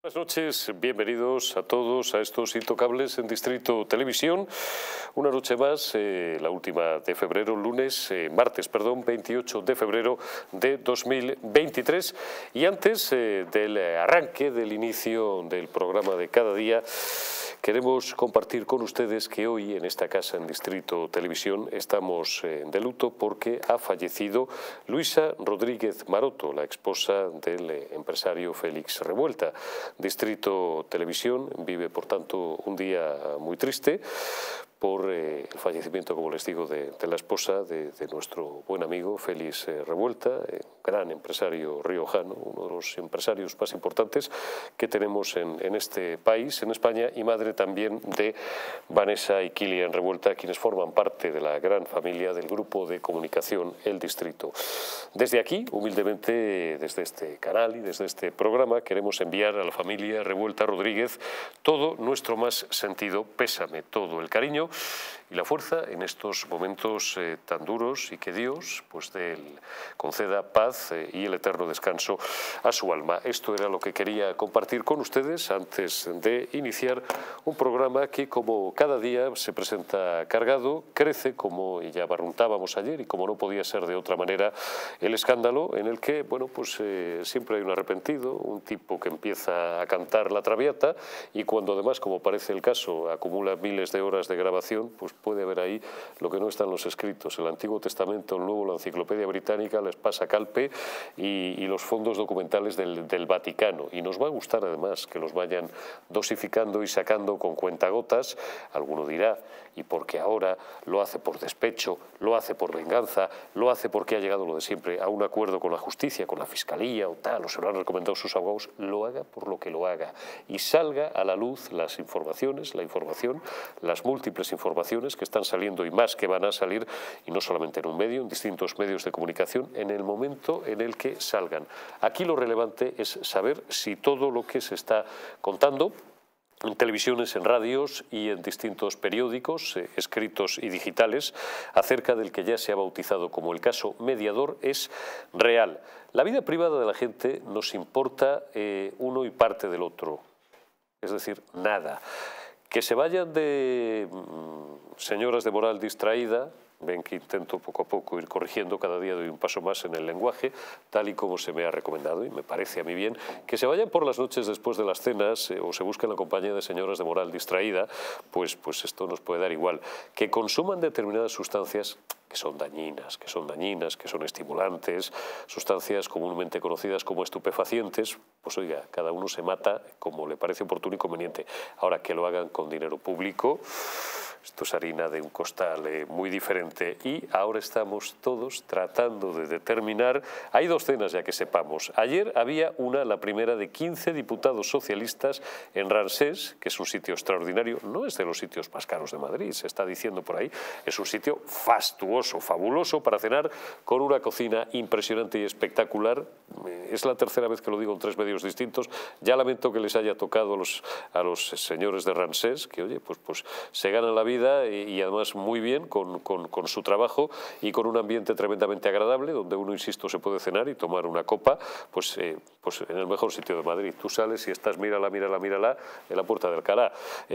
Buenas noches, bienvenidos a todos a estos Intocables en Distrito Televisión. Una noche más, la última de febrero, martes, 28 de febrero de 2023. Y antes del arranque, del inicio del programa de cada día, queremos compartir con ustedes que hoy en esta casa en Distrito Televisión estamos de luto porque ha fallecido Luisa Rodríguez Maroto, la esposa del empresario Félix Revuelta. Distrito Televisión vive, por tanto, un día muy triste por el fallecimiento, como les digo, de la esposa de nuestro buen amigo Félix Revuelta, gran empresario riojano, uno de los empresarios más importantes que tenemos en este país, en España, y madre también de Vanessa y Kilian Revuelta, quienes forman parte de la gran familia del grupo de comunicación El Distrito. Desde aquí, humildemente, desde este canal y desde este programa, queremos enviar a la familia Revuelta Rodríguez todo nuestro más sentido pésame, todo el cariño y la fuerza en estos momentos tan duros, y que Dios pues conceda paz y el eterno descanso a su alma. Esto era lo que quería compartir con ustedes antes de iniciar un programa que, como cada día se presenta cargado, crece, como ya barruntábamos ayer y como no podía ser de otra manera, el escándalo en el que, bueno, pues siempre hay un arrepentido, un tipo que empieza a cantar la Traviata, y cuando además, como parece el caso, acumula miles de horas de grabación, pues puede haber ahí lo que no está en los escritos: el Antiguo Testamento, el Nuevo, la Enciclopedia Británica, la Espasa Calpe y los fondos documentales del Vaticano. Y nos va a gustar además que los vayan dosificando y sacando con cuentagotas. Alguno dirá, y porque ahora lo hace por despecho, lo hace por venganza, lo hace porque ha llegado lo de siempre a un acuerdo con la justicia, con la fiscalía o tal, o se lo han recomendado sus abogados. Lo haga por lo que lo haga y salga a la luz las informaciones, la información, las múltiples informaciones que están saliendo y más que van a salir, y no solamente en un medio, en distintos medios de comunicación, en el momento en el que salgan. Aquí lo relevante es saber si todo lo que se está contando en televisiones, en radios y en distintos periódicos, escritos y digitales, acerca del que ya se ha bautizado como el caso Mediador, es real. La vida privada de la gente nos importa uno y parte del otro, es decir, nada. Que se vayan de señoras de moral distraída. Ven que intento poco a poco ir corrigiendo, cada día doy un paso más en el lenguaje, tal y como se me ha recomendado, y me parece a mí bien. Que se vayan por las noches después de las cenas o se busquen la compañía de señoras de moral distraída, pues esto nos puede dar igual. Que consuman determinadas sustancias que son dañinas, que son estimulantes, sustancias comúnmente conocidas como estupefacientes, pues oiga, cada uno se mata como le parece oportuno y conveniente. Ahora, que lo hagan con dinero público, esto es harina de un costal muy diferente. Y ahora estamos todos tratando de determinar. Hay dos cenas, ya que sepamos. Ayer había la primera de 15 diputados socialistas en Ramsés, que es un sitio extraordinario. No es de los sitios más caros de Madrid, se está diciendo por ahí. Es un sitio fastuoso, fabuloso para cenar, con una cocina impresionante y espectacular. Es la tercera vez que lo digo en 3 medios distintos. Ya lamento que les haya tocado a los señores de Ramsés, que oye, pues se ganan la vida y además muy bien con su trabajo y con un ambiente tremendamente agradable, donde uno, insisto, se puede cenar y tomar una copa, pues en el mejor sitio de Madrid. Tú sales y estás, mírala, en la Puerta de Alcalá.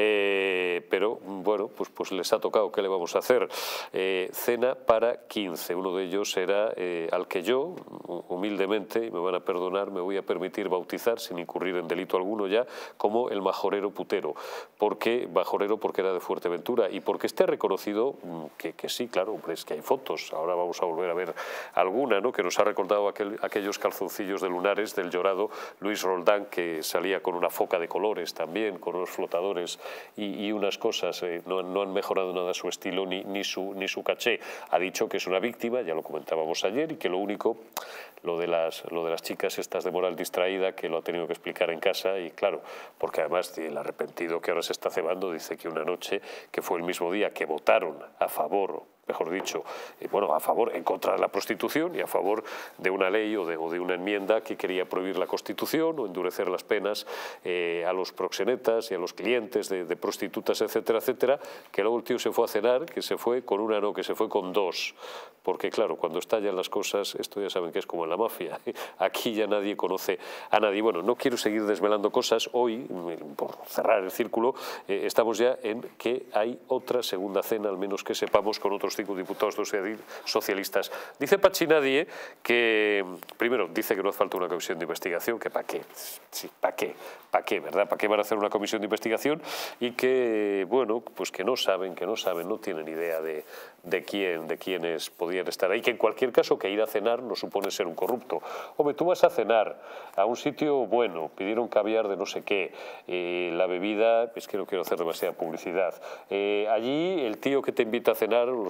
Pero bueno, pues les ha tocado, ¿qué le vamos a hacer? Cena para 15. Uno de ellos era al que yo, humildemente, y me van a perdonar, me voy a permitir bautizar, sin incurrir en delito alguno ya, como el majorero putero. ¿Por qué majorero? Porque era de Fuerteventura y porque esté reconocido que sí, claro, hombre, es que hay fotos. Ahora vamos a volver a ver alguna, ¿no?, que nos ha recordado aquellos calzoncillos de lunares del llorado Luis Roldán, que salía con una foca de colores también, con unos flotadores y unas cosas. No han mejorado nada su estilo ni su caché. Ha dicho que es una víctima, ya lo comentábamos ayer, y que lo único, lo de las chicas estas de moral distraída, que lo ha tenido que explicar en casa. Y claro, porque además el arrepentido que ahora se está cebando dice que una noche, que fue el mismo día que votaron a favor mejor dicho, bueno, a favor, en contra de la prostitución y a favor de una ley o de una enmienda que quería prohibir la prostitución o endurecer las penas a los proxenetas y a los clientes de prostitutas, etcétera, etcétera, que luego el tío se fue a cenar, que se fue con una, no, que se fue con dos, porque claro, cuando estallan las cosas, esto ya saben que es como en la mafia, aquí ya nadie conoce a nadie. Bueno, no quiero seguir desvelando cosas, hoy, por cerrar el círculo, estamos ya en que hay otra segunda cena, al menos que sepamos, con otros 5 diputados socialistas. Dice Pachinadie que, primero, dice que no hace falta una comisión de investigación, que ¿para qué? Sí, ¿para qué? ¿Para qué, verdad? ¿Para qué van a hacer una comisión de investigación? Y que, bueno, pues que no saben, no tienen idea de quiénes podían estar ahí, que en cualquier caso que ir a cenar no supone ser un corrupto. Hombre, tú vas a cenar a un sitio bueno, pidieron caviar de no sé qué, la bebida, es que no quiero hacer demasiada publicidad, allí el tío que te invita a cenar, o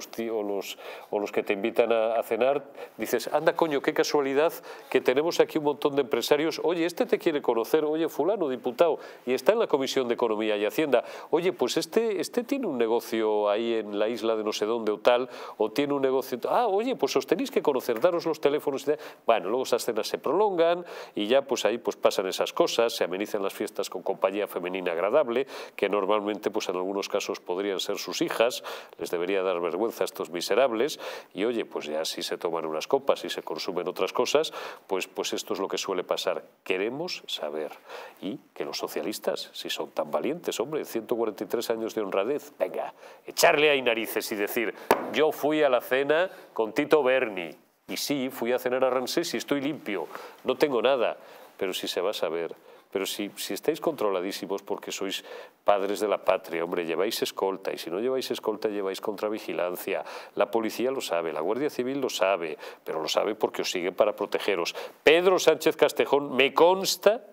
los que te invitan a cenar, dices, anda coño, qué casualidad que tenemos aquí un montón de empresarios, oye, este te quiere conocer, oye, fulano, diputado, y está en la Comisión de Economía y Hacienda, oye, pues este tiene un negocio ahí en la isla de no sé dónde o tal, o tiene un negocio, oye, pues os tenéis que conocer, daros los teléfonos, y bueno, luego esas cenas se prolongan y ya pues ahí pues pasan esas cosas, se amenizan las fiestas con compañía femenina agradable, que normalmente pues en algunos casos podrían ser sus hijas, les debería dar vergüenza a estos miserables, y oye, pues ya si se toman unas copas y se consumen otras cosas, pues esto es lo que suele pasar. Queremos saber, y que los socialistas, si son tan valientes, hombre, 143 años de honradez, venga, echarle ahí narices y decir, yo fui a la cena con Tito Berni, y sí, fui a cenar a Ramsés y estoy limpio, no tengo nada, pero si se va a saber. Pero si estáis controladísimos porque sois padres de la patria, hombre, lleváis escolta, y si no lleváis escolta lleváis contravigilancia, la policía lo sabe, la Guardia Civil lo sabe, pero lo sabe porque os sigue para protegeros. Pedro Sánchez Castejón, me consta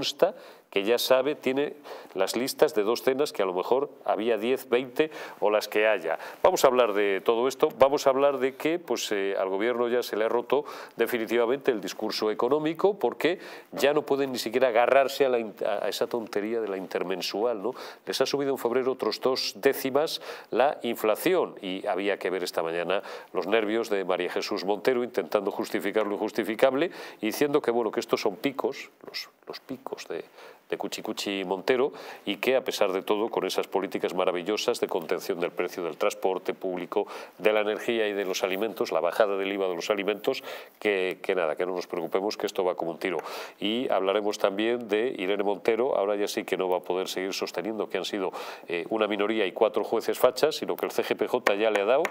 que ya sabe, tiene las listas de 2 cenas que a lo mejor había 10, 20 o las que haya. Vamos a hablar de todo esto, vamos a hablar de que pues, al gobierno ya se le ha roto definitivamente el discurso económico porque ya no pueden ni siquiera agarrarse a esa tontería de la intermensual, ¿no? Les ha subido en febrero otros 2 décimas la inflación y había que ver esta mañana los nervios de María Jesús Montero intentando justificar lo injustificable y diciendo que, bueno, que estos son picos, los picos de Cuchicuchi Montero y que a pesar de todo con esas políticas maravillosas de contención del precio del transporte público, de la energía y de los alimentos, la bajada del IVA de los alimentos, que nada, que no nos preocupemos que esto va como un tiro. Y hablaremos también de Irene Montero, ahora ya sí que no va a poder seguir sosteniendo que han sido una minoría y 4 jueces fachas, sino que el CGPJ ya le ha dado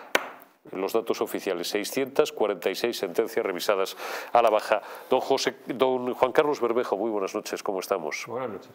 los datos oficiales, 646 sentencias revisadas a la baja. Don Juan Carlos Bermejo, muy buenas noches, ¿cómo estamos? Buenas noches.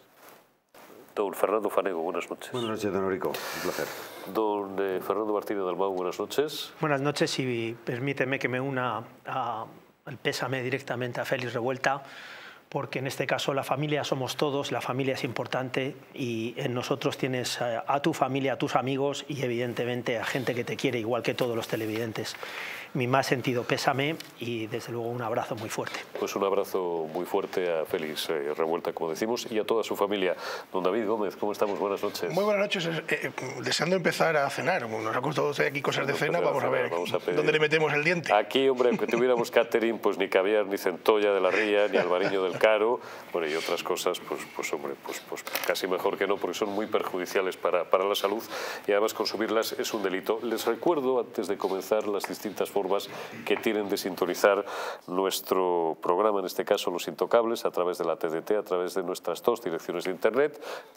Don Fernando Fanego, buenas noches. Buenas noches, don Eurico, un placer. Don Fernando Martínez Dalmau, buenas noches. Buenas noches y permíteme que me una al pésame directamente a Félix Revuelta, porque en este caso la familia somos todos, la familia es importante y en nosotros tienes a tu familia, a tus amigos y evidentemente a gente que te quiere igual que todos los televidentes. Mi más sentido pésame y desde luego un abrazo muy fuerte. Pues un abrazo muy fuerte a Félix Revuelta, como decimos, y a toda su familia. Don David Gómez, ¿cómo estamos? Buenas noches. Muy buenas noches. Deseando empezar a cenar. Nos ha costado aquí cosas de cena, vamos a ver dónde le metemos el diente. Aquí, hombre, aunque tuviéramos catering, pues ni caviar, ni centolla de la ría, ni albariño del Caro, bueno, y otras cosas, pues hombre, pues casi mejor que no, porque son muy perjudiciales para la salud y además consumirlas es un delito. Les recuerdo, antes de comenzar, las distintas formas que tienen de sintonizar nuestro programa, en este caso Los Intocables, a través de la TDT, a través de nuestras 2 direcciones de internet,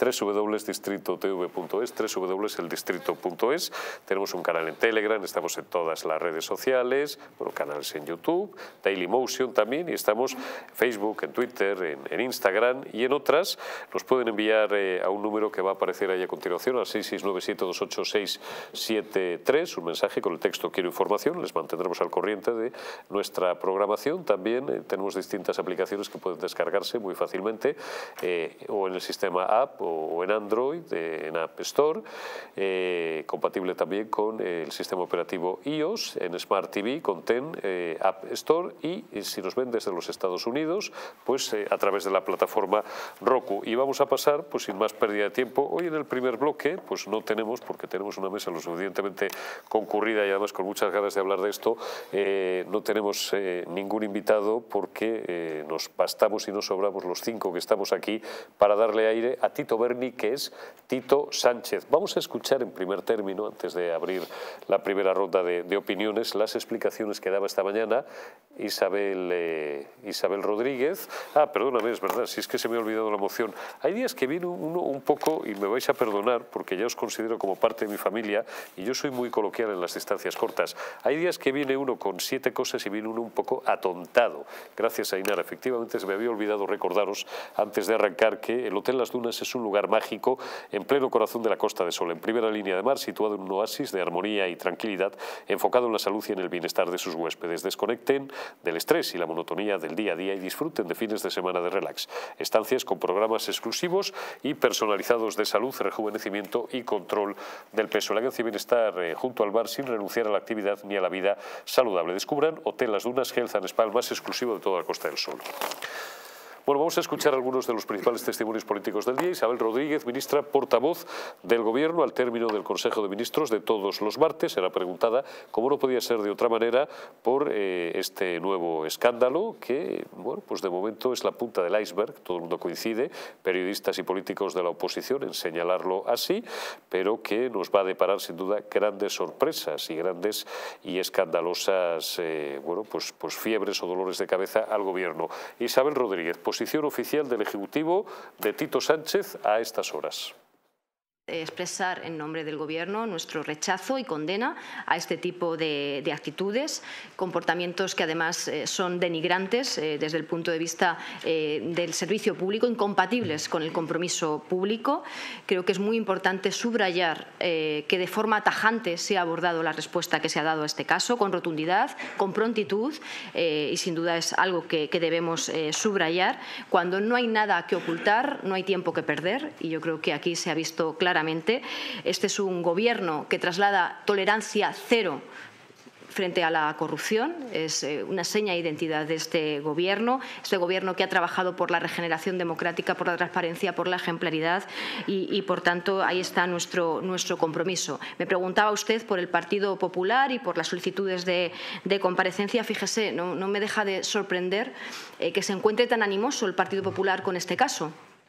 www.distritotv.es, www.eldistrito.es. Tenemos un canal en Telegram, estamos en todas las redes sociales, bueno, canales en YouTube, Dailymotion también, y estamos en Facebook, en Twitter, en Instagram y en otras. Nos pueden enviar a un número que va a aparecer ahí a continuación, al 669-728-673, un mensaje con el texto "Quiero información", les mantendré mantendremos al corriente de nuestra programación. También tenemos distintas aplicaciones que pueden descargarse muy fácilmente, o en el sistema App o en Android, en App Store, compatible también con el sistema operativo iOS, en Smart TV, con Ten, App Store, y si nos ven desde los Estados Unidos, pues a través de la plataforma Roku. Y vamos a pasar, pues sin más pérdida de tiempo, hoy en el primer bloque, pues no tenemos, porque tenemos una mesa lo suficientemente concurrida y además con muchas ganas de hablar de esto, no tenemos ningún invitado, porque nos bastamos y nos sobramos los 5 que estamos aquí para darle aire a Tito Berni, que es Tito Sánchez. Vamos a escuchar en primer término, antes de abrir la primera ronda de opiniones, las explicaciones que daba esta mañana Isabel Rodríguez. Perdóname, es verdad, si es que se me ha olvidado la moción. Hay días que viene uno un poco, y me vais a perdonar porque ya os considero como parte de mi familia y yo soy muy coloquial en las distancias cortas. Hay días que viene uno con 7 cosas y viene uno un poco atontado. Gracias a Inara. Efectivamente, se me había olvidado recordaros antes de arrancar que el Hotel Las Dunas es un lugar mágico en pleno corazón de la Costa de Sol, en primera línea de mar, situado en un oasis de armonía y tranquilidad, enfocado en la salud y en el bienestar de sus huéspedes. Desconecten del estrés y la monotonía del día a día y disfruten de fines de semana de relax. Estancias con programas exclusivos y personalizados de salud, rejuvenecimiento y control del peso. Elegancia y bienestar junto al bar, sin renunciar a la actividad ni a la vida saludable. Descubran Hotel Las Dunas, Health and Spa, el más exclusivo de toda la Costa del Sol. Bueno, vamos a escuchar algunos de los principales testimonios políticos del día. Isabel Rodríguez, ministra portavoz del Gobierno, al término del Consejo de Ministros de todos los martes, será preguntada, como no podía ser de otra manera, por este nuevo escándalo que, bueno, pues de momento es la punta del iceberg. Todo el mundo coincide, periodistas y políticos de la oposición, en señalarlo así, pero que nos va a deparar sin duda grandes sorpresas y grandes y escandalosas, bueno, pues fiebres o dolores de cabeza al Gobierno. Isabel Rodríguez, posición oficial del Ejecutivo de Tito Sánchez a estas horas. Expresar en nombre del Gobierno nuestro rechazo y condena a este tipo de actitudes, comportamientos que además son denigrantes desde el punto de vista del servicio público, incompatibles con el compromiso público. Creo que es muy importante subrayar que de forma tajante se ha abordado la respuesta que se ha dado a este caso, con rotundidad, con prontitud, y sin duda es algo que debemos subrayar. Cuando no hay nada que ocultar, no hay tiempo que perder, y yo creo que aquí se ha visto claramente. Este es un Gobierno que traslada tolerancia cero frente a la corrupción, es una seña de identidad de este Gobierno que ha trabajado por la regeneración democrática, por la transparencia, por la ejemplaridad y por tanto ahí está nuestro compromiso. Me preguntaba usted por el Partido Popular y por las solicitudes de comparecencia. Fíjese, no me deja de sorprender que se encuentre tan animoso el Partido Popular con este caso.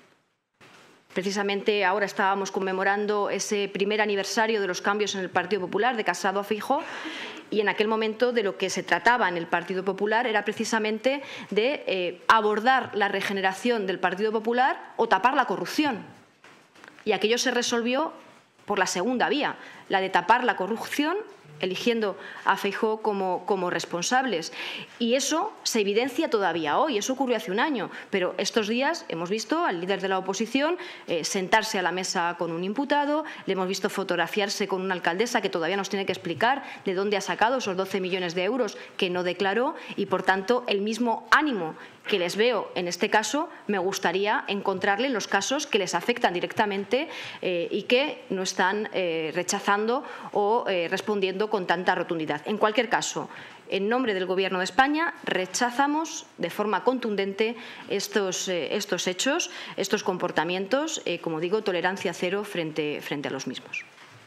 Precisamente ahora estábamos conmemorando ese primer aniversario de los cambios en el Partido Popular, de Casado a Feijóo, y en aquel momento de lo que se trataba en el Partido Popular era precisamente de abordar la regeneración del Partido Popular o tapar la corrupción. Y aquello se resolvió por la segunda vía, la de tapar la corrupción, eligiendo a Feijóo como responsables. Y eso se evidencia todavía hoy, eso ocurrió hace un año, pero estos días hemos visto al líder de la oposición sentarse a la mesa con un imputado, le hemos visto fotografiarse con una alcaldesa que todavía nos tiene que explicar de dónde ha sacado esos 12 millones de euros que no declaró, y por tanto el mismo ánimo que les veo en este caso, me gustaría encontrarle en los casos que les afectan directamente y que no están rechazando o respondiendo con tanta rotundidad. En cualquier caso, en nombre del Gobierno de España, rechazamos de forma contundente estos hechos, estos comportamientos, como digo, tolerancia cero frente a los mismos.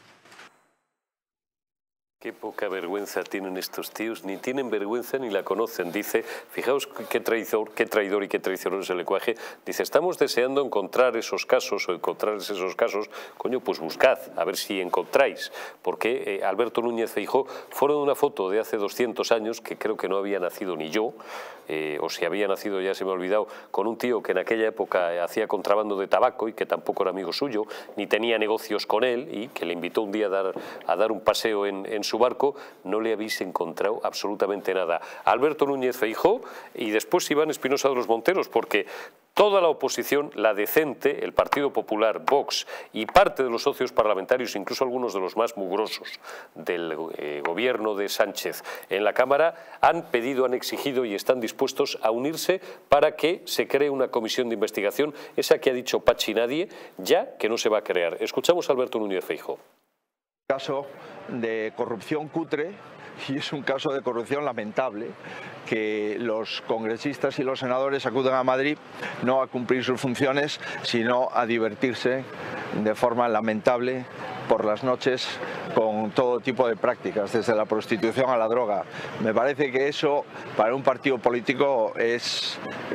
Qué poca vergüenza tienen estos tíos, ni tienen vergüenza ni la conocen. Dice, fijaos qué traidor y qué traicionero es el lenguaje. Dice, estamos deseando encontrar esos casos o encontrarles esos casos. Coño, pues buscad, a ver si encontráis. Porque Alberto Núñez Feijóo fueron una foto de hace 200 años, que creo que no había nacido ni yo, o si había nacido ya se me ha olvidado, con un tío que en aquella época hacía contrabando de tabaco y que tampoco era amigo suyo, ni tenía negocios con él, y que le invitó un día a dar un paseo en su barco. No le habéis encontrado absolutamente nada. Alberto Núñez Feijóo y después Iván Espinosa de los Monteros, porque toda la oposición, la decente, el Partido Popular, Vox y parte de los socios parlamentarios, incluso algunos de los más mugrosos del gobierno de Sánchez en la Cámara, han pedido, han exigido y están dispuestos a unirse para que se cree una comisión de investigación, esa que ha dicho Pachi Nadie, ya que no se va a crear. Escuchamos a Alberto Núñez Feijóo. Caso de corrupción cutre y es un caso de corrupción lamentable que los congresistas y los senadores acuden a Madrid no a cumplir sus funciones sino a divertirse de forma lamentable por las noches con todo tipo de prácticas, desde la prostitución a la droga. Me parece que eso para un partido político es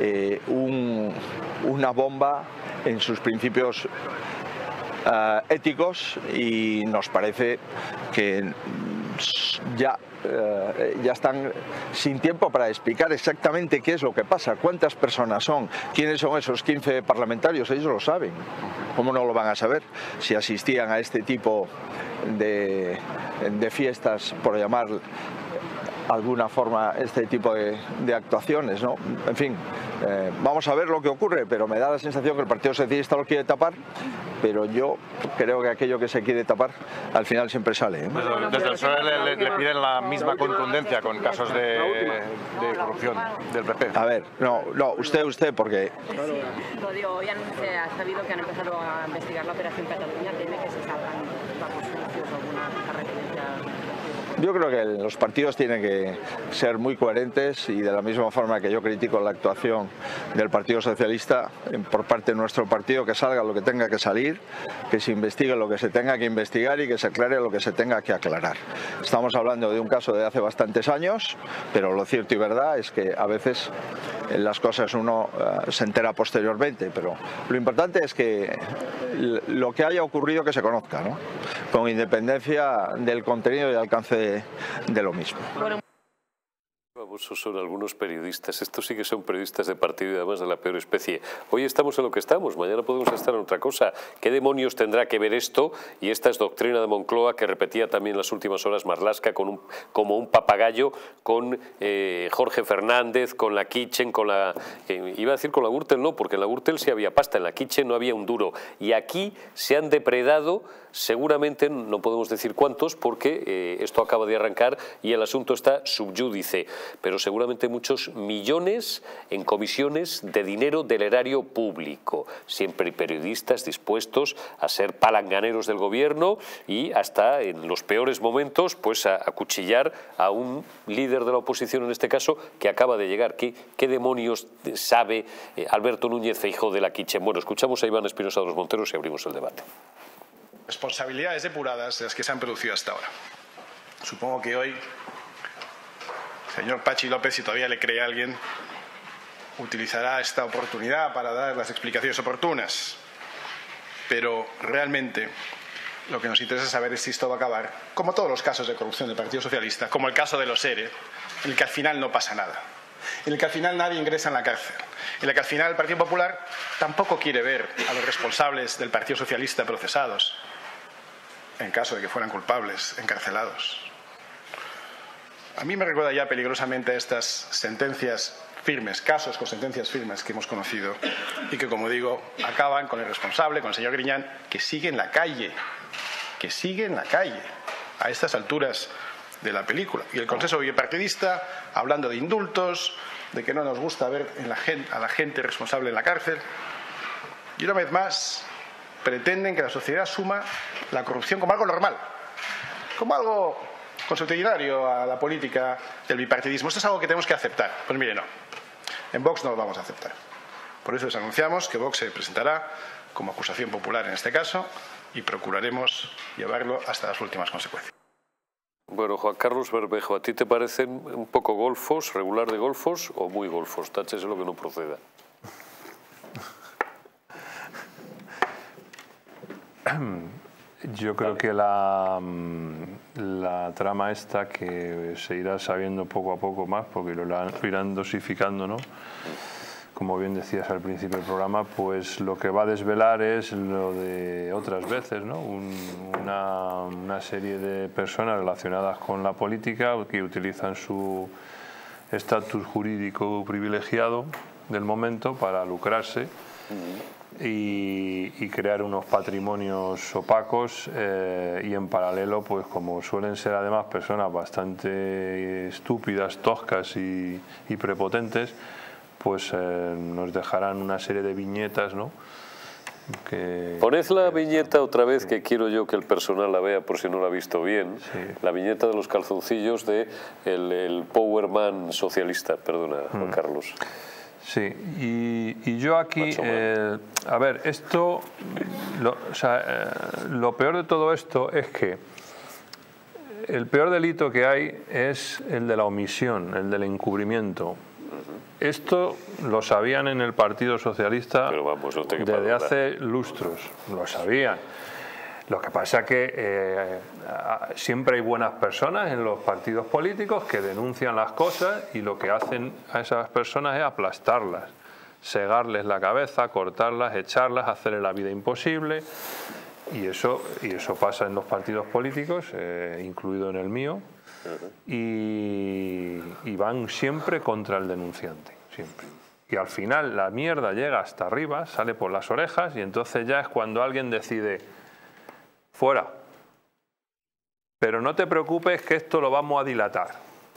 una bomba en sus principios éticos y nos parece que ya están sin tiempo para explicar exactamente qué es lo que pasa, cuántas personas son, quiénes son esos 15 parlamentarios, ellos lo saben. ¿Cómo no lo van a saber si asistían a este tipo de fiestas, por llamar alguna forma este tipo de actuaciones, ¿no? En fin, vamos a ver lo que ocurre, pero me da la sensación que el Partido Socialista lo quiere tapar, pero yo creo que aquello que se quiere tapar al final siempre sale, ¿eh? Desde el PSOE le piden la misma contundencia con casos de corrupción del PP. A ver, no, usted, porque... Lo digo, hoy se ha sabido que han empezado a investigar la Operación Cataluña, teme que se salgan bajos juicios o alguna referencia. Yo creo que los partidos tienen que ser muy coherentes y de la misma forma que yo critico la actuación del Partido Socialista, por parte de nuestro partido, que salga lo que tenga que salir, que se investigue lo que se tenga que investigar y que se aclare lo que se tenga que aclarar. Estamos hablando de un caso de hace bastantes años, pero lo cierto y verdad es que a veces las cosas uno se entera posteriormente, pero lo importante es que lo que haya ocurrido que se conozca, ¿no? Con independencia del contenido y alcance de lo mismo. Famosos son algunos periodistas, estos sí que son periodistas de partido y además de la peor especie. Hoy estamos en lo que estamos, mañana podemos estar en otra cosa. ¿Qué demonios tendrá que ver esto? Y esta es doctrina de Moncloa que repetía también en las últimas horas Marlaska como un papagayo con Jorge Fernández, con la Kitchen, iba a decir con la Gürtel, no, porque en la Gürtel sí había pasta, en la Kitchen no había un duro. Y aquí se han depredado, seguramente no podemos decir cuántos, porque esto acaba de arrancar y el asunto está subyúdice, pero seguramente muchos millones en comisiones de dinero del erario público. Siempre hay periodistas dispuestos a ser palanganeros del gobierno y hasta en los peores momentos pues a acuchillar a un líder de la oposición, en este caso, que acaba de llegar. ¿Qué demonios sabe Alberto Núñez Feijóo de la Kitchen? Bueno, escuchamos a Iván Espinosa de los Monteros y abrimos el debate. Responsabilidades depuradas de las que se han producido hasta ahora. Supongo que hoy señor Pachi López, si todavía le cree a alguien, utilizará esta oportunidad para dar las explicaciones oportunas. Pero realmente lo que nos interesa saber es si esto va a acabar, como todos los casos de corrupción del Partido Socialista, como el caso de los ERE, en el que al final no pasa nada, en el que al final nadie ingresa en la cárcel, en el que al final el Partido Popular tampoco quiere ver a los responsables del Partido Socialista procesados, en caso de que fueran culpables, encarcelados. A mí me recuerda ya peligrosamente a estas sentencias firmes, casos con sentencias firmes que hemos conocido y que, como digo, acaban con el responsable, con el señor Griñán, que sigue en la calle, a estas alturas de la película. Y el consenso bipartidista, hablando de indultos, de que no nos gusta ver a la gente responsable en la cárcel. Y una vez más pretenden que la sociedad asuma la corrupción como algo normal, como algo consuetudinario a la política del bipartidismo. Esto es algo que tenemos que aceptar. Pues mire, no. En Vox no lo vamos a aceptar. Por eso les anunciamos que Vox se presentará como acusación popular en este caso y procuraremos llevarlo hasta las últimas consecuencias. Bueno, Juan Carlos Bermejo, ¿a ti te parecen un poco golfos, regular de golfos o muy golfos? Táchese lo que no proceda. Yo creo que la trama esta, que se irá sabiendo poco a poco más, porque lo irán dosificando, ¿no? Como bien decías al principio del programa, pues lo que va a desvelar es lo de otras veces, ¿no? Una serie de personas relacionadas con la política que utilizan su estatus jurídico privilegiado del momento para lucrarse y crear unos patrimonios opacos y en paralelo, pues como suelen ser además personas bastante estúpidas, toscas y prepotentes, pues nos dejarán una serie de viñetas, ¿no? Poned la viñeta otra vez, que quiero yo que el personal la vea por si no la ha visto bien. La viñeta de los calzoncillos de el Powerman socialista, perdona, Juan Carlos. Sí, y yo aquí, a ver, esto, lo peor de todo esto es que el peor delito que hay es el de la omisión, el del encubrimiento. Esto lo sabían en el Partido Socialista desde hace lustros, lo sabían. Lo que pasa es que siempre hay buenas personas en los partidos políticos que denuncian las cosas y lo que hacen a esas personas es aplastarlas, segarles la cabeza, cortarlas, echarlas, hacerles la vida imposible. Y eso pasa en los partidos políticos, incluido en el mío. Y van siempre contra el denunciante, siempre. Y al final la mierda llega hasta arriba, sale por las orejas y entonces ya es cuando alguien decide, fuera. Pero no te preocupes que esto lo vamos a dilatar.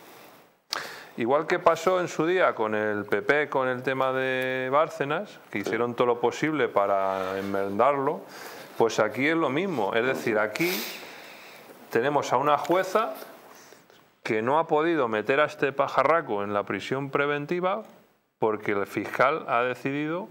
Igual que pasó en su día con el PP, con el tema de Bárcenas, que hicieron todo lo posible para enmendarlo, pues aquí es lo mismo. Es decir, aquí tenemos a una jueza que no ha podido meter a este pajarraco en la prisión preventiva porque el fiscal ha decidido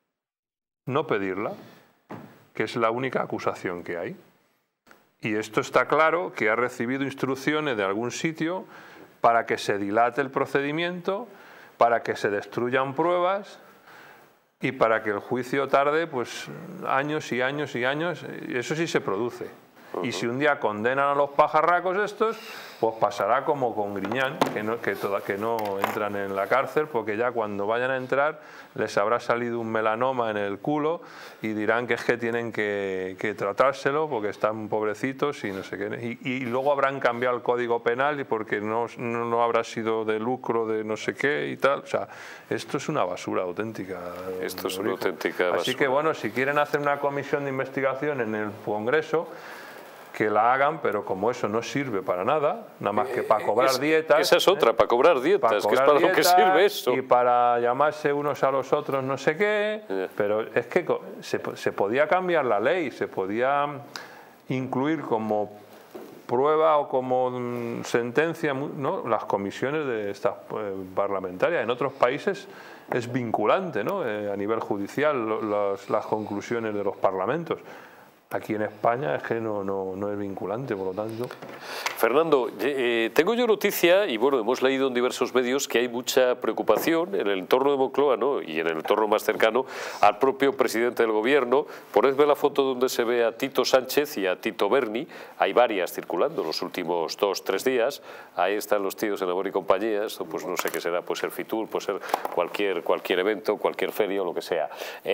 no pedirla, que es la única acusación que hay. Y esto está claro que ha recibido instrucciones de algún sitio para que se dilate el procedimiento, para que se destruyan pruebas y para que el juicio tarde pues años y años y años. Eso sí se produce. Y si un día condenan a los pajarracos estos, pues pasará como con Griñán, que no entran en la cárcel, porque ya cuando vayan a entrar les habrá salido un melanoma en el culo y dirán que es que tienen que tratárselo porque están pobrecitos y no sé qué. Y luego habrán cambiado el Código Penal y porque no habrá sido de lucro de no sé qué y tal. O sea, esto es una basura auténtica. Esto es una auténtica basura. Así que bueno, si quieren hacer una comisión de investigación en el Congreso, que la hagan, pero como eso no sirve para nada, nada más que para cobrar dietas. Esa es otra, para cobrar dietas, que es para lo que sirve eso. Y para llamarse unos a los otros no sé qué, pero es que se podía cambiar la ley, se podía incluir como prueba o como sentencia, ¿no?, las comisiones de estas parlamentarias. En otros países es vinculante, ¿no?, a nivel judicial las conclusiones de los parlamentos. Aquí en España es que no es vinculante, por lo tanto. Fernando, tengo yo noticia, y bueno, hemos leído en diversos medios que hay mucha preocupación en el entorno de Moncloa, ¿no?, y en el entorno más cercano al propio presidente del gobierno. Ponedme la foto donde se ve a Tito Sánchez y a Tito Berni. Hay varias circulando los últimos 2 o 3 días. Ahí están los tíos en Amor y Compañía. Esto pues no sé qué será, puede ser Fitur, puede ser cualquier evento, cualquier feria o lo que sea.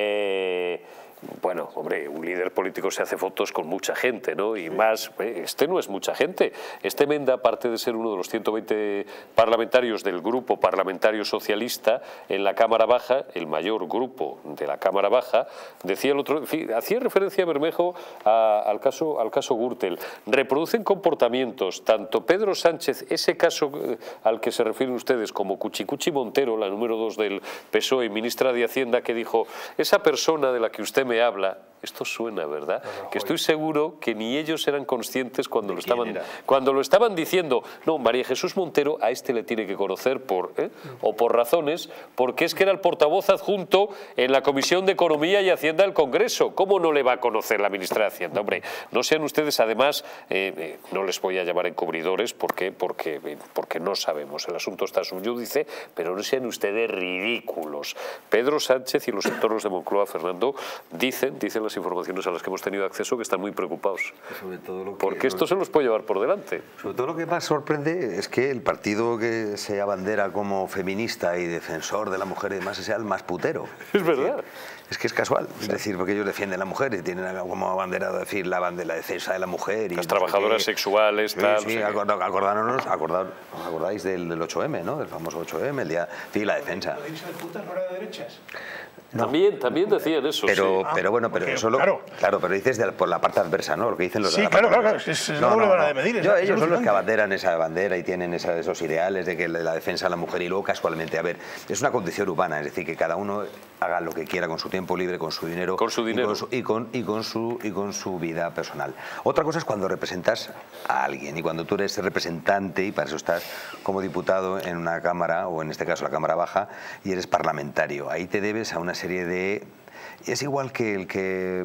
Bueno, hombre, un líder político se hace fotos con mucha gente, ¿no? Y más, este no es mucha gente. Este Menda, aparte de ser uno de los 120 parlamentarios del grupo parlamentario socialista en la Cámara Baja, el mayor grupo de la Cámara Baja, decía el otro, hacía referencia a Bermejo al caso Gürtel. Reproducen comportamientos, tanto Pedro Sánchez, ese caso al que se refieren ustedes, como Cuchicuchi Montero, la número 2 del PSOE, ministra de Hacienda, que dijo, esa persona de la que usted me habla, esto suena, ¿verdad? Que estoy seguro que ni ellos eran conscientes cuando lo estaban diciendo. No, María Jesús Montero a este le tiene que conocer por razones, porque es que era el portavoz adjunto en la Comisión de Economía y Hacienda del Congreso. ¿Cómo no le va a conocer la ministra de Hacienda? Hombre, no sean ustedes, además, no les voy a llamar encubridores, porque no sabemos, el asunto está subyúdice, pero no sean ustedes ridículos. Pedro Sánchez y los entornos de Moncloa, Fernando, dicen las informaciones a las que hemos tenido acceso, que están muy preocupados. Sobre todo lo que, porque esto se los puede llevar por delante. Sobre todo lo que más sorprende es que el partido que se abandera como feminista y defensor de la mujer y demás sea el más putero. Es verdad. Es que es casual, es decir, porque ellos defienden a la mujer y tienen como abanderado decir la defensa de la mujer. Y las trabajadoras sexuales, tal. Sí, acordáis del 8M, ¿no? Del famoso 8M, el día, sí, la defensa. ¿La divisa de putas no era de derechas? No. También decían eso, pero, sí. Pero bueno, pero eso claro, pero dices por la parte adversa, ¿no? Lo que dicen los sí, de la claro, parte claro, es una doble vara de medir. Ellos son los que abanderan esa bandera y tienen esos ideales de que la defensa de la mujer y luego casualmente, a ver, es una condición humana, es decir, que cada uno haga lo que quiera con su tiempo libre, con su dinero, y con su vida personal. Otra cosa es cuando representas a alguien y cuando tú eres representante y para eso estás como diputado en una cámara o en este caso la Cámara Baja y eres parlamentario. Ahí te debes a una serie de... Es igual que el que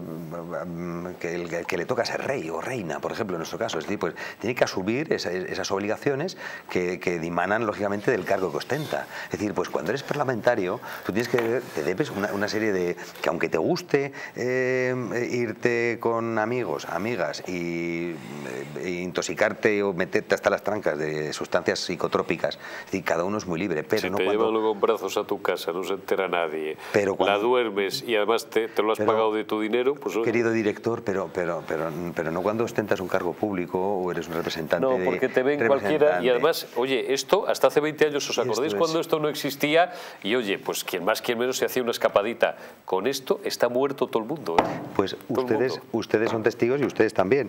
le toca ser rey o reina, por ejemplo, en nuestro caso. Es decir, pues tiene que asumir esas obligaciones que dimanan, lógicamente, del cargo que ostenta. Es decir, pues cuando eres parlamentario, tú te debes una serie de... que aunque te guste irte con amigos, amigas e intoxicarte o meterte hasta las trancas de sustancias psicotrópicas, es decir, cada uno es muy libre, pero si no te cuando... llevan luego en brazos a tu casa, no se entera nadie, pero cuando... la duermes y además te lo has pagado de tu dinero, pues... Querido director, pero no cuando ostentas un cargo público o eres un representante. No, porque te ven cualquiera y además, oye, esto hasta hace 20 años, ¿os acordáis cuando esto no existía? Y oye, pues quien más, quien menos se hacía una escapadita. Con esto está muerto todo el mundo. Pues ustedes son testigos y ustedes también.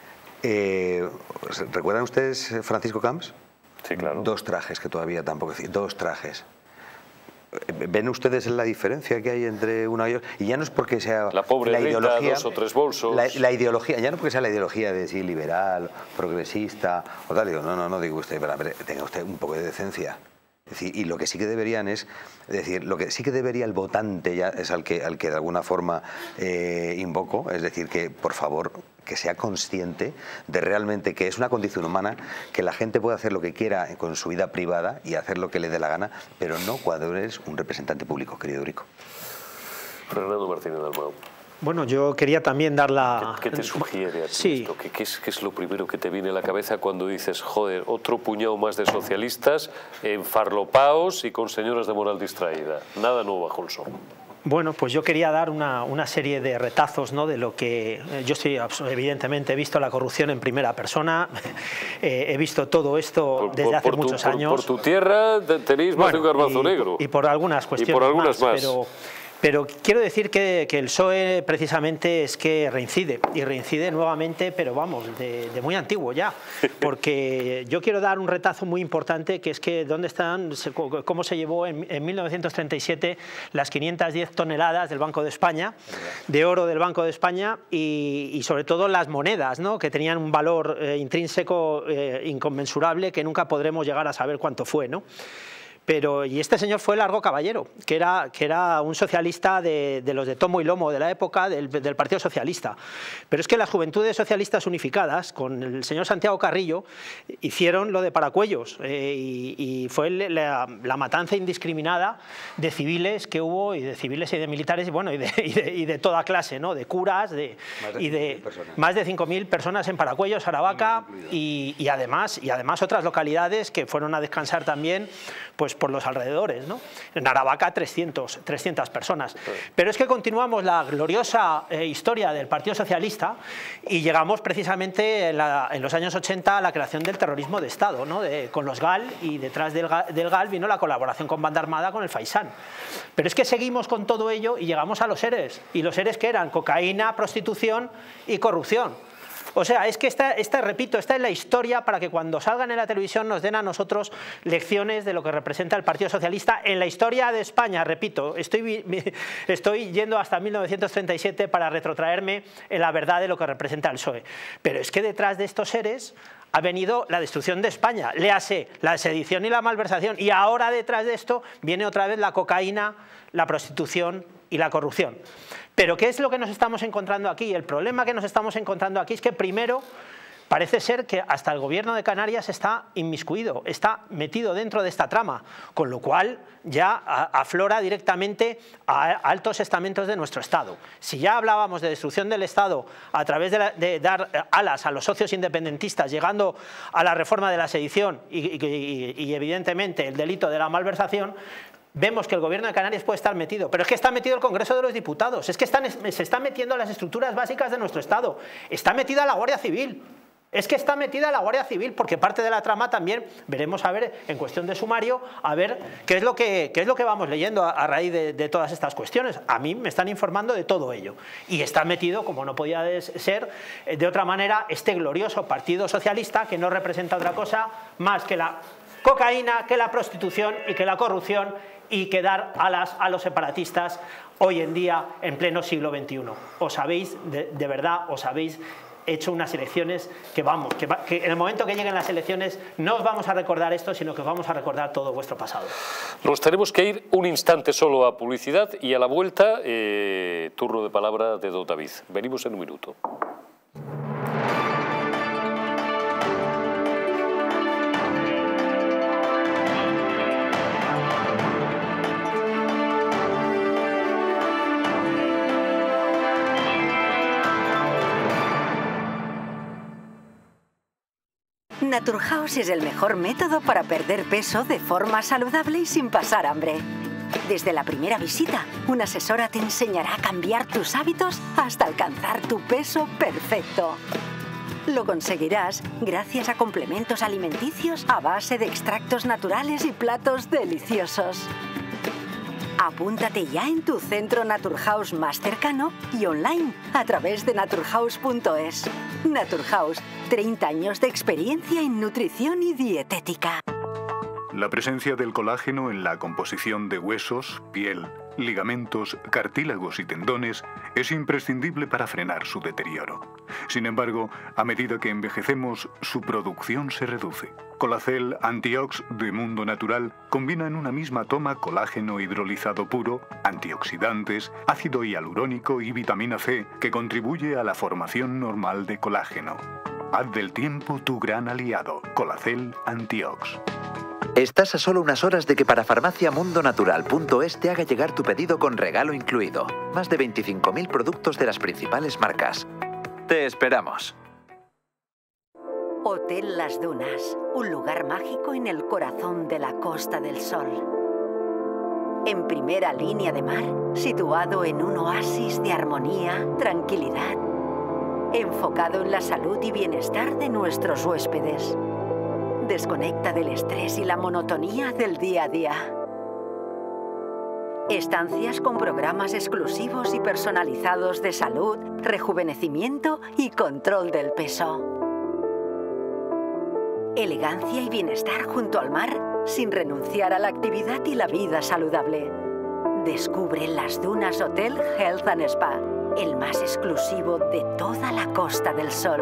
¿Recuerdan ustedes Francisco Camps? Sí, claro. 2 trajes que todavía tampoco... 2 trajes. ¿Ven ustedes la diferencia que hay entre una y otra? Y ya no es porque sea la pobre ideología, 2 o 3 bolsos. La ideología, ya no porque sea la ideología de sí, liberal, progresista o tal. Digo, no, digo usted, pero tenga usted un poco de decencia. Es decir, y lo que sí que deberían es decir, lo que sí que debería el votante ya es al que de alguna forma invoco, es decir, que por favor que sea consciente de realmente que es una condición humana, que la gente puede hacer lo que quiera con su vida privada y hacer lo que le dé la gana, pero no cuando eres un representante público, querido Rico. Fernando Martínez Dalmau. Bueno, yo quería también dar la... ¿Qué te sugiere a ti sí. esto? ¿Qué es lo primero que te viene a la cabeza cuando dices, joder, otro puñado más de socialistas enfarlopaos y con señoras de moral distraída? Nada nuevo bajo el sol. Bueno, pues yo quería dar una serie de retazos, ¿no? De lo que yo evidentemente he visto la corrupción en primera persona, he visto todo esto desde hace muchos años. Por tu tierra tenéis más de un garbanzo negro. Y por algunas cuestiones y por algunas más. Pero quiero decir que el PSOE precisamente es que reincide, y reincide nuevamente, pero vamos, de muy antiguo ya, porque yo quiero dar un retazo muy importante, que es que dónde están, cómo se llevó en 1937 las 510 toneladas del Banco de España, de oro del Banco de España, y sobre todo las monedas, ¿no? Que tenían un valor intrínseco inconmensurable, que nunca podremos llegar a saber cuánto fue, ¿no? Y este señor fue Largo Caballero, que era un socialista de los de tomo y lomo de la época del Partido Socialista. Pero es que las Juventudes Socialistas Unificadas, con el señor Santiago Carrillo, hicieron lo de Paracuellos y fue la matanza indiscriminada de civiles que hubo, y de civiles y de militares, y bueno, y de toda clase, ¿no? De curas, más de 5.000 personas en Paracuellos, Aravaca, y además otras localidades que fueron a descansar también, pues por los alrededores, ¿no? En Aravaca 300 personas. Pero es que continuamos la gloriosa historia del Partido Socialista y llegamos precisamente en los años 80 a la creación del terrorismo de Estado, ¿no? Con los GAL, y detrás del GAL vino la colaboración con Banda Armada con el Faisán. Pero es que seguimos con todo ello y llegamos a los ERES. ¿Y los ERES qué eran? Cocaína, prostitución y corrupción. O sea, es que repito, esta es la historia para que cuando salgan en la televisión nos den a nosotros lecciones de lo que representa el Partido Socialista en la historia de España. Repito, estoy yendo hasta 1937 para retrotraerme en la verdad de lo que representa el PSOE. Pero es que detrás de estos seres ha venido la destrucción de España, léase la sedición y la malversación, y ahora detrás de esto viene otra vez la cocaína, la prostitución y la corrupción. Pero ¿qué es lo que nos estamos encontrando aquí? El problema que nos estamos encontrando aquí es que primero parece ser que hasta el gobierno de Canarias está inmiscuido, está metido dentro de esta trama, con lo cual ya aflora directamente a altos estamentos de nuestro Estado. Si ya hablábamos de destrucción del Estado a través de dar alas a los socios independentistas, llegando a la reforma de la sedición y evidentemente el delito de la malversación, vemos que el gobierno de Canarias puede estar metido, pero es que está metido el Congreso de los Diputados, es que se está metiendo en las estructuras básicas de nuestro Estado, está metida la Guardia Civil. Es que está metida la Guardia Civil, porque parte de la trama también veremos a ver en cuestión de sumario, a ver qué es lo que vamos leyendo a raíz de todas estas cuestiones. A mí me están informando de todo ello. Y está metido, como no podía ser de otra manera, este glorioso Partido Socialista, que no representa otra cosa más que la cocaína, que la prostitución y que la corrupción, y que dar alas a los separatistas hoy en día, en pleno siglo XXI. Os habéis, de verdad, os habéis hecho unas elecciones que en el momento que lleguen las elecciones no os vamos a recordar esto, sino que os vamos a recordar todo vuestro pasado. Nos tenemos que ir un instante solo a publicidad y a la vuelta, turno de palabra de don David. Venimos en un minuto. Naturhaus es el mejor método para perder peso de forma saludable y sin pasar hambre. Desde la primera visita, una asesora te enseñará a cambiar tus hábitos hasta alcanzar tu peso perfecto. Lo conseguirás gracias a complementos alimenticios a base de extractos naturales y platos deliciosos. Apúntate ya en tu centro Naturhaus más cercano y online a través de naturhaus.es. Naturhaus, 30 años de experiencia en nutrición y dietética. La presencia del colágeno en la composición de huesos, piel, ligamentos, cartílagos y tendones es imprescindible para frenar su deterioro. Sin embargo, a medida que envejecemos, su producción se reduce. Colacel Antiox de Mundo Natural combina en una misma toma colágeno hidrolizado puro, antioxidantes, ácido hialurónico y vitamina C, que contribuye a la formación normal de colágeno. Haz del tiempo tu gran aliado. Colacel Antiox. Estás a solo unas horas de que parafarmaciamundonatural.es te haga llegar tu pedido con regalo incluido. Más de 25.000 productos de las principales marcas. Te esperamos. Hotel Las Dunas, un lugar mágico en el corazón de la Costa del Sol. En primera línea de mar, situado en un oasis de armonía, tranquilidad, enfocado en la salud y bienestar de nuestros huéspedes. Desconecta del estrés y la monotonía del día a día. Estancias con programas exclusivos y personalizados de salud, rejuvenecimiento y control del peso. Elegancia y bienestar junto al mar, sin renunciar a la actividad y la vida saludable. Descubre Las Dunas Hotel Health and Spa, el más exclusivo de toda la Costa del Sol.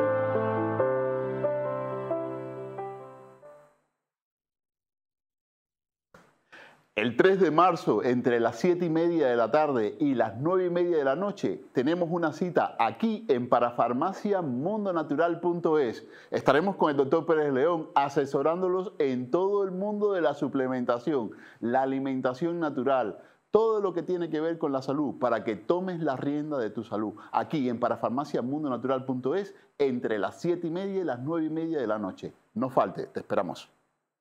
El 3 de marzo, entre las 7:30 de la tarde y las 9:30 de la noche, tenemos una cita aquí en parafarmaciamundonatural.es. Estaremos con el Dr. Pérez León asesorándolos en todo el mundo de la suplementación, la alimentación natural, todo lo que tiene que ver con la salud, para que tomes la rienda de tu salud. Aquí en parafarmaciamundonatural.es, entre las 7:30 y las 9:30 de la noche. No falte, te esperamos.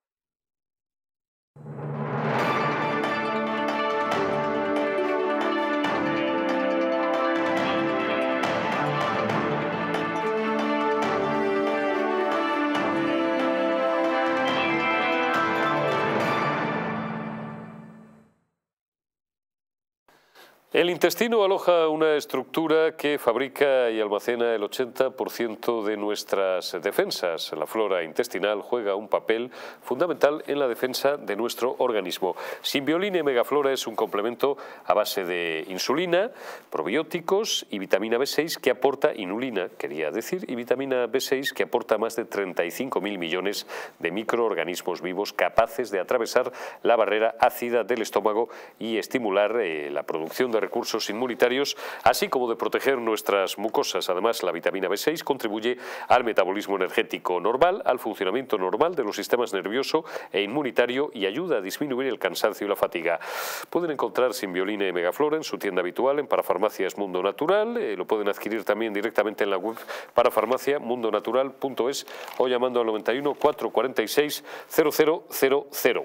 El intestino aloja una estructura que fabrica y almacena el 80% de nuestras defensas. La flora intestinal juega un papel fundamental en la defensa de nuestro organismo. Symbiolin y Megaflora es un complemento a base de insulina, probióticos y vitamina B6 que aporta inulina, quería decir, y vitamina B6 que aporta más de 35.000 millones de microorganismos vivos capaces de atravesar la barrera ácida del estómago y estimular la producción de de recursos inmunitarios, así como de proteger nuestras mucosas. Además, la vitamina B6 contribuye al metabolismo energético normal, al funcionamiento normal de los sistemas nervioso e inmunitario y ayuda a disminuir el cansancio y la fatiga. Pueden encontrar Simbioline y Megaflora en su tienda habitual en Parafarmacias Mundo Natural. Lo pueden adquirir también directamente en la web parafarmaciamundonatural.es o llamando al 91 446 0000.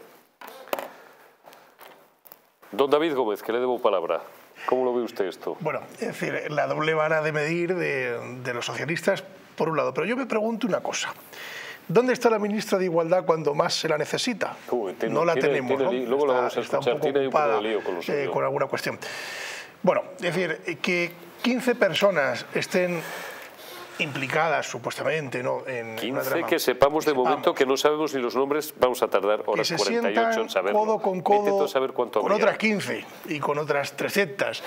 Don David Gómez, que le debo palabra. ¿Cómo lo ve usted esto? Bueno, es decir, la doble vara de medir de los socialistas, por un lado. Pero yo me pregunto una cosa. ¿Dónde está la ministra de Igualdad cuando más se la necesita? No la tenemos, ¿no? Luego la vamos a escuchar. Está un poco ocupada con alguna cuestión. Bueno, es decir, que 15 personas estén implicadas supuestamente, ¿no? En 15 que sepamos de momento, que no sabemos ni los nombres, vamos a tardar horas 48 en saberlo. Codo con codo saber cuánto con otras 15 y con otras 300.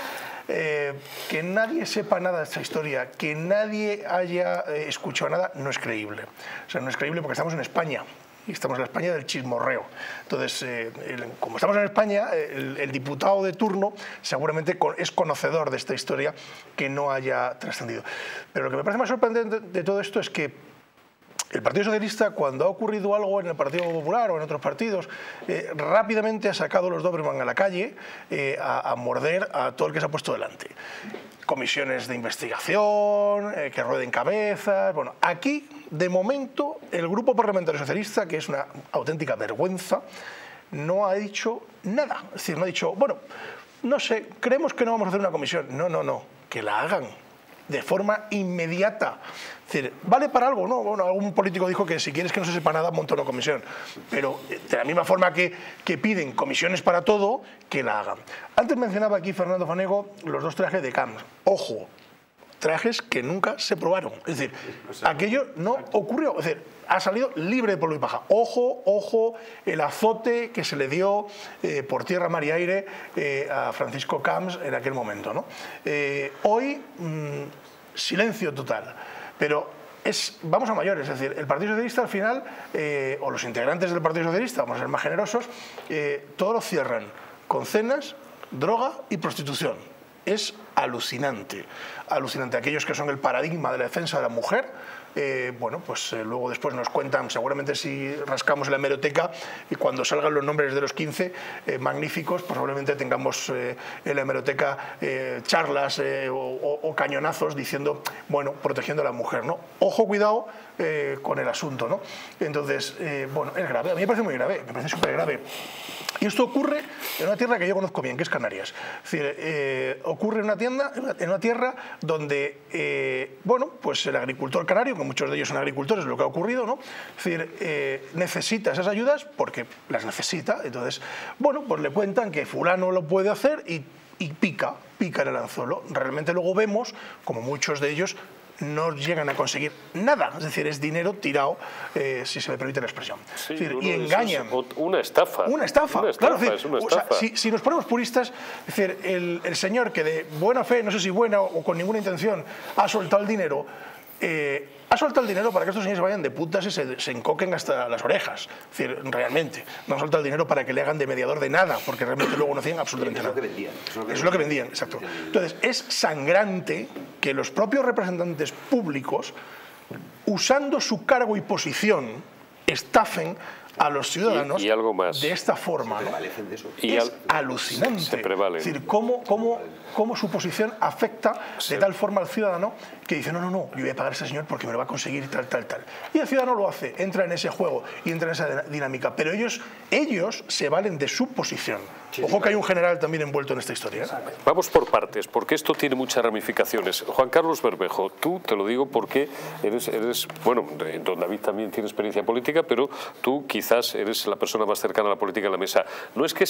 Que nadie sepa nada de esta historia, que nadie haya escuchado nada, no es creíble. O sea, no es creíble porque estamos en España. Y estamos en la España del chismorreo. Entonces, como estamos en España, el diputado de turno seguramente es conocedor de esta historia que no haya trascendido. Pero lo que me parece más sorprendente de todo esto es que el Partido Socialista, cuando ha ocurrido algo en el Partido Popular o en otros partidos, rápidamente ha sacado los Doberman a la calle a morder a todo el que se ha puesto delante. Comisiones de investigación, que rueden cabezas. Bueno, aquí, de momento, el Grupo Parlamentario Socialista, que es una auténtica vergüenza, no ha dicho nada. Es decir, no ha dicho, bueno, no sé, creemos que no vamos a hacer una comisión. No, no, no, que la hagan de forma inmediata. Es decir, ¿vale para algo? No, bueno, algún político dijo que si quieres que no se sepa nada, monta una comisión. Pero de la misma forma que piden comisiones para todo, que la hagan. Antes mencionaba aquí Fernando Fanego los 2 trajes de Camps. Ojo, trajes que nunca se probaron. Es decir, aquello no ocurrió. Es decir, ha salido libre de polvo y paja. Ojo, ojo, el azote que se le dio por tierra, mar y aire a Francisco Camps en aquel momento, ¿no? Hoy, silencio total. Pero vamos a mayores, es decir, el Partido Socialista al final, o los integrantes del Partido Socialista, vamos a ser más generosos, todo lo cierran con cenas, droga y prostitución. Es alucinante, alucinante. Aquellos que son el paradigma de la defensa de la mujer, bueno, pues luego después nos cuentan, seguramente si rascamos en la hemeroteca y cuando salgan los nombres de los 15 magníficos, probablemente tengamos en la hemeroteca charlas o cañonazos diciendo, bueno, protegiendo a la mujer, ¿no? Ojo, cuidado con el asunto, ¿no? Entonces, bueno, es grave, a mí me parece muy grave, me parece súper grave. Y esto ocurre en una tierra que yo conozco bien, que es Canarias. Es decir, ocurre en una tierra donde, bueno, pues el agricultor canario, que muchos de ellos son agricultores, es lo que ha ocurrido, ¿no? Es decir, necesita esas ayudas porque las necesita. Entonces, bueno, pues le cuentan que fulano lo puede hacer y pica en el anzuelo. Realmente luego vemos como muchos de ellos no llegan a conseguir nada, es decir, es dinero tirado, si se me permite la expresión. Sí, es decir, y engañan. Una estafa. Una estafa, claro. Es decir, es una estafa. O sea, si nos ponemos puristas, es decir, el señor que de buena fe, no sé si buena o con ninguna intención, ha soltado el dinero, ha soltado el dinero para que estos señores vayan de putas y se encoquen hasta las orejas. Es decir, realmente. No ha soltado el dinero para que le hagan de mediador de nada, porque realmente luego no hacían absolutamente nada. Es lo que vendían, exacto. Entonces, es sangrante que los propios representantes públicos, usando su cargo y posición, estafen a los ciudadanos y algo más. De esta forma, ¿no? Es alucinante. Se prevalen. Es decir, cómo su posición afecta de tal forma al ciudadano que dice, no, yo voy a pagar a ese señor porque me lo va a conseguir tal. Y el ciudadano lo hace, entra en ese juego y entra en esa dinámica. Pero ellos se valen de su posición. Ojo que hay un general también envuelto en esta historia. Vamos por partes, porque esto tiene muchas ramificaciones. Juan Carlos Bermejo, tú te lo digo porque eres bueno, don David también tiene experiencia política, pero tú quizás eres la persona más cercana a la política en la mesa. No es que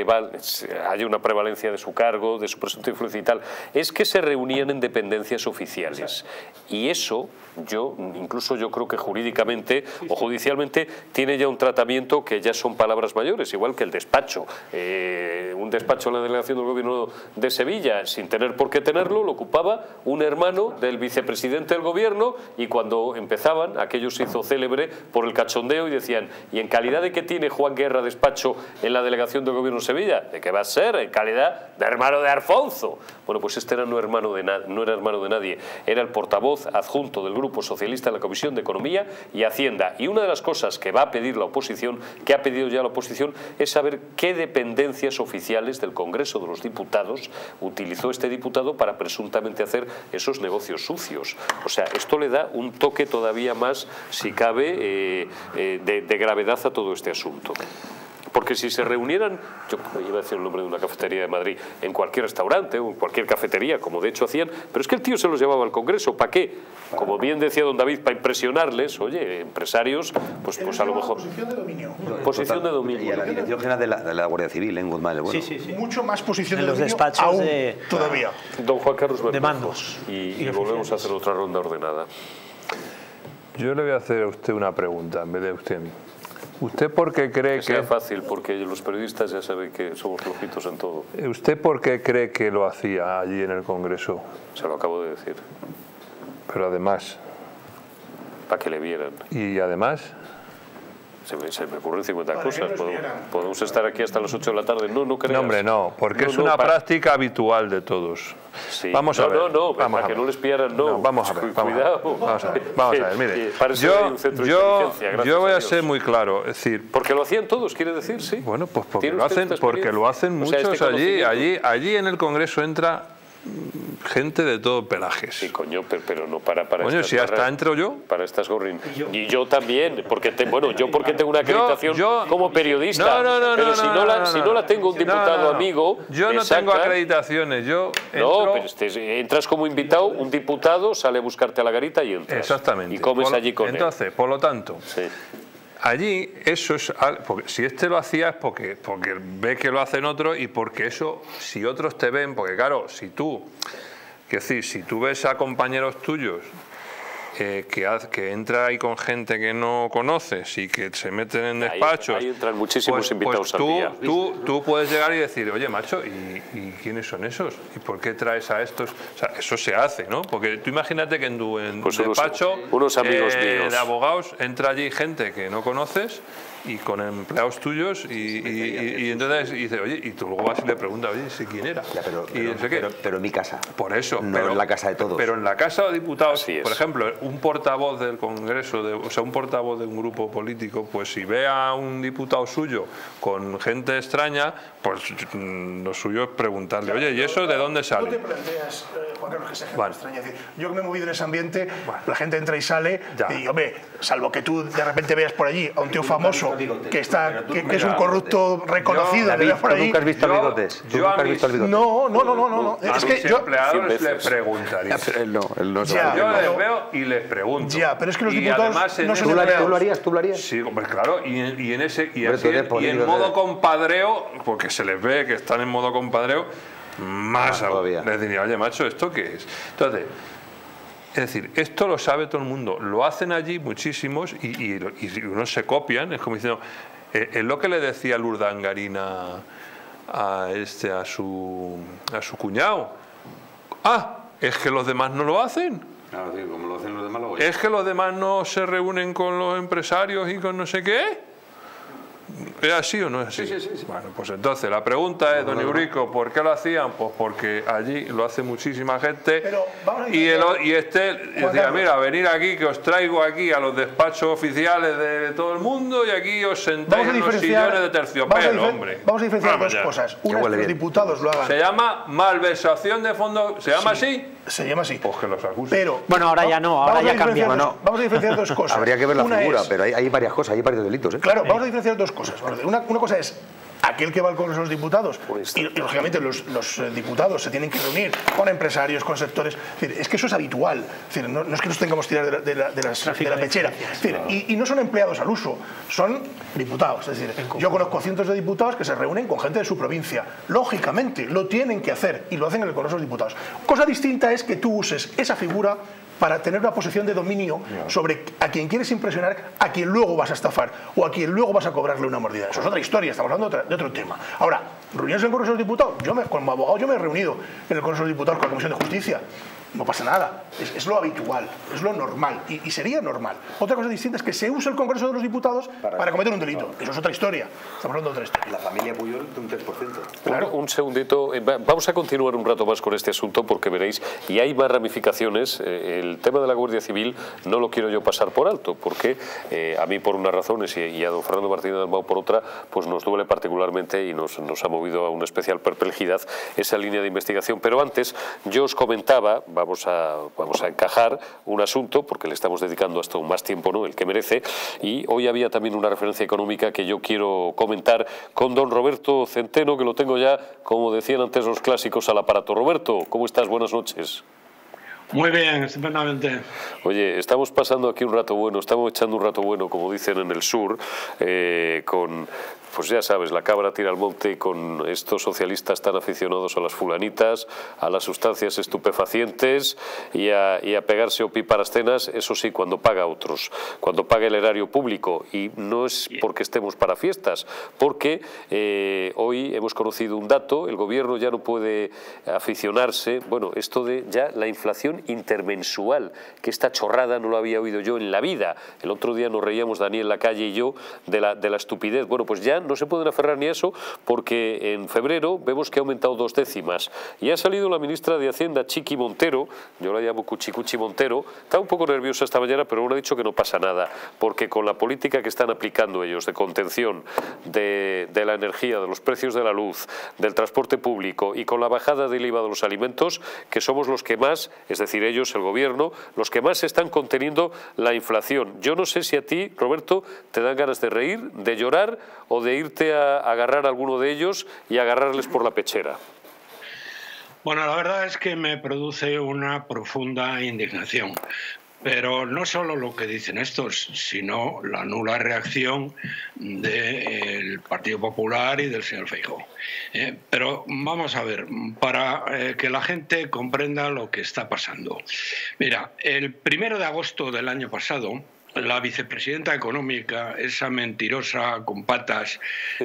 haya una prevalencia de su cargo, de su presunta influencia y tal, es que se reunían en dependencias oficiales. Y eso, incluso yo creo que jurídicamente o judicialmente tiene ya un tratamiento que ya son palabras mayores, igual que el despacho. Un despacho en la delegación del gobierno de Sevilla, sin tener por qué tenerlo, lo ocupaba un hermano del vicepresidente del gobierno, y cuando empezaban, aquello se hizo célebre por el cachondeo y decían, ¿y en calidad de qué tiene Juan Guerra despacho en la delegación del gobierno de Sevilla? ¿De qué va a ser? En calidad de hermano de Alfonso. Bueno, pues este no era hermano de nadie, era el portavoz adjunto del Grupo Socialista en la Comisión de Economía y Hacienda. Y una de las cosas que va a pedir la oposición, que ha pedido ya la oposición, es saber qué dependencias oficiales del Congreso de los Diputados utilizó este diputado para presuntamente hacer esos negocios sucios. O sea, esto le da un toque todavía más, si cabe, de gravedad a todo este asunto. Porque si se reunieran, yo iba a decir el nombre de una cafetería de Madrid, en cualquier restaurante o en cualquier cafetería, como de hecho hacían, pero es que el tío se los llevaba al Congreso. ¿Para qué? Como bien decía don David, para impresionarles, oye, empresarios, pues a lo mejor... Posición de dominio. Posición de dominio. Y a la Dirección General de la Guardia Civil en Guzmán. Bueno. Sí. Mucho más posición en de los dominio despachos aún de... todavía. Don Juan Carlos Bermejo. De mandos. Y volvemos a hacer otra ronda ordenada. Yo le voy a hacer a usted una pregunta en vez de a usted a mí. ¿Usted por qué cree que...? Sea fácil, porque los periodistas ya saben que somos flojitos en todo. ¿Usted por qué cree que lo hacía allí en el Congreso? Se lo acabo de decir. Pero además... Para que le vieran. ¿Y además? Se me ocurren 50 cosas. Podemos estar aquí hasta las 8 de la tarde. No creas. No, hombre, no, porque es una práctica habitual de todos. Sí. Vamos a ver. Para que no les pillaran, no. Vamos a ver. Cuidado. Vamos a ver, mire. Yo voy a ser muy claro. Es decir, porque lo hacían todos, quiere decir, sí. Bueno, pues porque lo hacen muchos allí en el Congreso entra gente de todo pelaje. Sí, coño, pero no para coño, si hasta entro yo. Para estas gorrin. Y yo también, porque yo porque tengo una acreditación como periodista. Pero si no la tengo un diputado amigo. Yo no tengo acreditaciones, yo entro... No, pero entras como invitado, un diputado sale a buscarte a la garita y entras. Exactamente. Y comes allí con él. Entonces, por lo tanto... Sí. Allí eso es, porque si este lo hacía es porque ve que lo hacen otros y porque eso, si otros te ven, porque claro, si tú ves a compañeros tuyos que entra ahí con gente que no conoces y que se meten en despachos, ahí entran muchísimos invitados al día. Tú puedes llegar y decir, oye macho, ¿y quiénes son esos? ¿Y por qué traes a estos? O sea, eso se hace, ¿no? Porque tú imagínate que en tu despacho unos amigos míos de abogados entra allí gente que no conoces y con empleados tuyos y entonces dice, oye, y tú luego vas y le preguntas, oye, ¿sí quién era? Ya, pero en mi casa. Por eso. No en la casa de todos. Pero en la casa de diputados, por ejemplo, un portavoz del Congreso, un portavoz de un grupo político, pues si ve a un diputado suyo con gente extraña, pues lo suyo es preguntarle, oye, ¿y eso de dónde sale? No te planteas, Juan Carlos, que sea gente extraña. Es decir, yo que me he movido en ese ambiente, la gente entra y sale, y hombre, salvo que tú de repente veas por allí a un tío famoso que es un corrupto reconocido, ¿Tú nunca has visto bigotes? No. Es que yo les preguntaría. Él no sabe. Yo les veo y les pregunto. Ya, pero es que los diputados no son empleados. ¿Tú lo harías? Sí, hombre, claro. Y en modo compadreo, porque se les ve que están en modo compadreo, más todavía. Les diría, oye, macho, ¿esto qué es? Entonces, es decir, esto lo sabe todo el mundo. Lo hacen allí muchísimos y unos se copian. Es como diciendo, es lo que le decía Lurdangarina a su cuñado. Es que los demás no lo hacen. Claro, sí, como lo hacen los demás, lo es que los demás no se reúnen con los empresarios y con no sé qué. ¿Es así o no es así? Sí. Bueno, pues entonces la pregunta es, don Eurico, ¿por qué lo hacían? Pues porque allí lo hace muchísima gente y decía, mira, venir aquí, que os traigo aquí a los despachos oficiales de todo el mundo y aquí os sentáis en los sillones de terciopelo, hombre. Vamos a diferenciar dos cosas. Una es que los diputados lo hagan. Se llama malversación de fondos. ¿Se llama así? Se llama así. Pues que los acusen. Pero, bueno, ahora ya no, ahora ya cambia. Vamos a diferenciar dos cosas. Habría que ver la figura, pero hay varias cosas, hay varios delitos. Claro, vamos a diferenciar dos cosas. Una cosa es aquel que va al Congreso de los Diputados y lógicamente los diputados se tienen que reunir con empresarios, con sectores. Es decir, es que eso es habitual. Es decir, no es que nos tengamos que tirar de la pechera. Es decir, y no son empleados al uso, son diputados. Es decir, yo conozco cientos de diputados que se reúnen con gente de su provincia. Lógicamente, lo tienen que hacer y lo hacen en el Congreso de los Diputados. Cosa distinta es que tú uses esa figura para tener una posición de dominio sobre a quien quieres impresionar, a quien luego vas a estafar o a quien luego vas a cobrarle una mordida. Eso es otra historia, estamos hablando de otro tema. Ahora, Reuniones en el Congreso de los Diputados. Como abogado yo me he reunido en el Congreso de los Diputados con la Comisión de Justicia. No pasa nada, es lo habitual, es lo normal y sería normal. Otra cosa distinta es que se use el Congreso de los Diputados para cometer un delito. Eso es otra historia, estamos hablando de otra historia. La familia Puyol de un 3%. Claro. Un segundito, vamos a continuar un rato más con este asunto porque veréis, y hay más ramificaciones. El tema de la Guardia Civil no lo quiero yo pasar por alto, porque a mí por unas razones y a don Fernando Martínez Dalmau por otra, pues nos duele particularmente y nos ha movido a una especial perplejidad esa línea de investigación. Pero antes, yo os comentaba, vamos a encajar un asunto, porque le estamos dedicando hasta un más tiempo, ¿no?, el que merece, y hoy había también una referencia económica que yo quiero comentar con don Roberto Centeno, que lo tengo ya, como decían antes los clásicos, al aparato. Roberto, ¿cómo estás? Buenas noches. Muy bien, estupendamente. Oye, estamos pasando aquí un rato bueno, estamos echando un rato bueno, como dicen en el sur, con, pues ya sabes, la cabra tira al monte, con estos socialistas tan aficionados a las fulanitas, a las sustancias estupefacientes y a pegarse opíparas, eso sí, cuando paga a otros, cuando paga el erario público. Y no es porque estemos para fiestas, porque hoy hemos conocido un dato, el gobierno ya no puede aficionarse, bueno, esto de ya la inflación intermensual, que esta chorrada no lo había oído yo en la vida. El otro día nos reíamos Daniel Lacalle y yo de la estupidez. Bueno, pues ya no se pueden aferrar ni a eso, porque en febrero vemos que ha aumentado 2 décimas y ha salido la ministra de Hacienda, Chiqui Montero, yo la llamo Cuchicuchi Montero, está un poco nerviosa esta mañana, pero aún ha dicho que no pasa nada, porque con la política que están aplicando ellos de contención de la energía, de los precios de la luz, del transporte público y con la bajada del IVA de los alimentos, que somos los que más, es decir, ellos, el gobierno, los que más están conteniendo la inflación. Yo no sé si a ti, Roberto, te dan ganas de reír, de llorar o de irte a agarrar a alguno de ellos y agarrarles por la pechera. Bueno, la verdad es que me produce una profunda indignación. Pero no solo lo que dicen estos, sino la nula reacción del Partido Popular y del señor Feijóo. Pero vamos a ver, para que la gente comprenda lo que está pasando. Mira, el 1 de agosto del año pasado, la vicepresidenta económica, esa mentirosa con patas,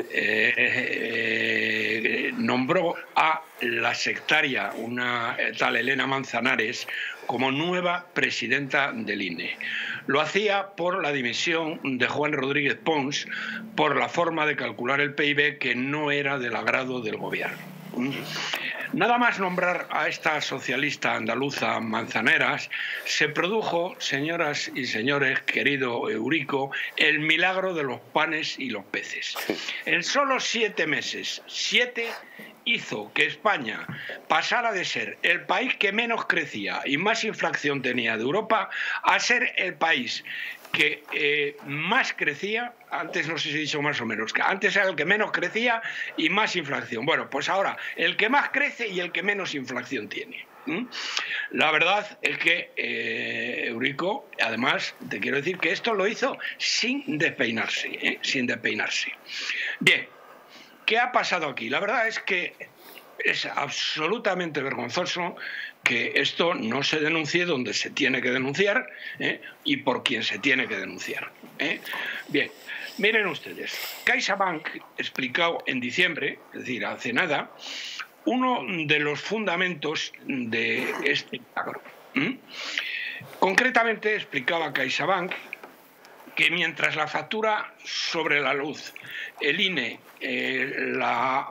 nombró a la sectaria, una tal Elena Manzanares, como nueva presidenta del INE. Lo hacía por la dimisión de Juan Rodríguez Pons, por la forma de calcular el PIB que no era del agrado del gobierno. Nada más nombrar a esta socialista andaluza Manzanares, se produjo, señoras y señores, querido Eurico, el milagro de los panes y los peces. En solo 7 meses, 7, hizo que España pasara de ser el país que menos crecía y más inflación tenía de Europa a ser el país que más crecía, antes no sé si he dicho más o menos, que antes era el que menos crecía y más inflación. Bueno, pues ahora el que más crece y el que menos inflación tiene. La verdad es que, Eurico, además, te quiero decir que esto lo hizo sin despeinarse, sin despeinarse. Bien, ¿qué ha pasado aquí? La verdad es que es absolutamente vergonzoso que esto no se denuncie donde se tiene que denunciar y por quien se tiene que denunciar. Bien, miren ustedes, CaixaBank explicó en diciembre, es decir, hace nada, uno de los fundamentos de este milagro. Concretamente explicaba CaixaBank que mientras la factura sobre la luz, el INE la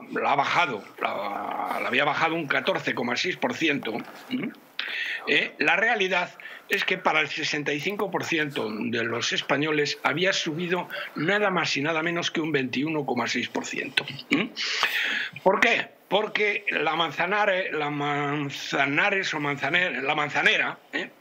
había bajado un 14,6%, la realidad es que para el 65% de los españoles había subido nada más y nada menos que un 21,6%. ¿Por qué? Porque la manzanera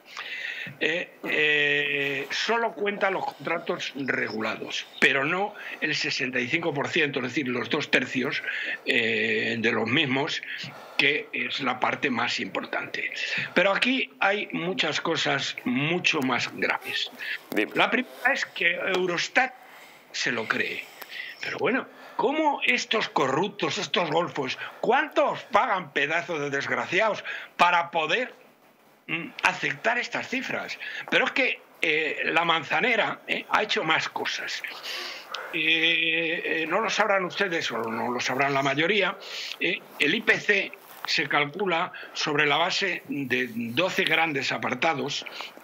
solo cuenta los contratos regulados, pero no el 65%, es decir, los 2/3 de los mismos, que es la parte más importante. Pero aquí hay muchas cosas mucho más graves. La primera es que Eurostat se lo cree. Pero bueno, ¿cómo estos corruptos, estos golfos, cuántos pagan, pedazos de desgraciados, para poder aceptar estas cifras? Pero es que la manzanera ha hecho más cosas. no lo sabrán ustedes o no lo sabrán la mayoría, el IPC se calcula sobre la base de 12 grandes apartados,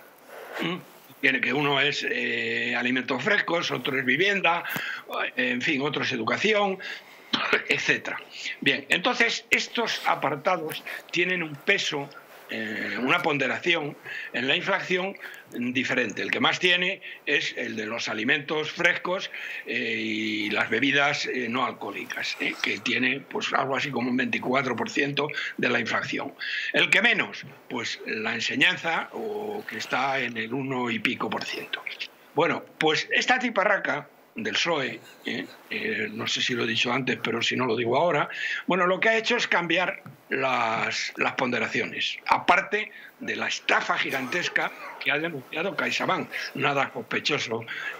que uno es alimentos frescos, otro es vivienda, en fin, otro es educación, etcétera. Bien, entonces estos apartados tienen un peso, una ponderación en la inflación diferente. El que más tiene es el de los alimentos frescos y las bebidas no alcohólicas, que tiene pues algo así como un 24% de la inflación. El que menos, pues la enseñanza, que está en el 1 y pico %. Bueno, pues esta tiparraca del PSOE, no sé si lo he dicho antes, pero si no lo digo ahora, bueno, lo que ha hecho es cambiar las ponderaciones, aparte de la estafa gigantesca que ha denunciado CaixaBank, nada sospechoso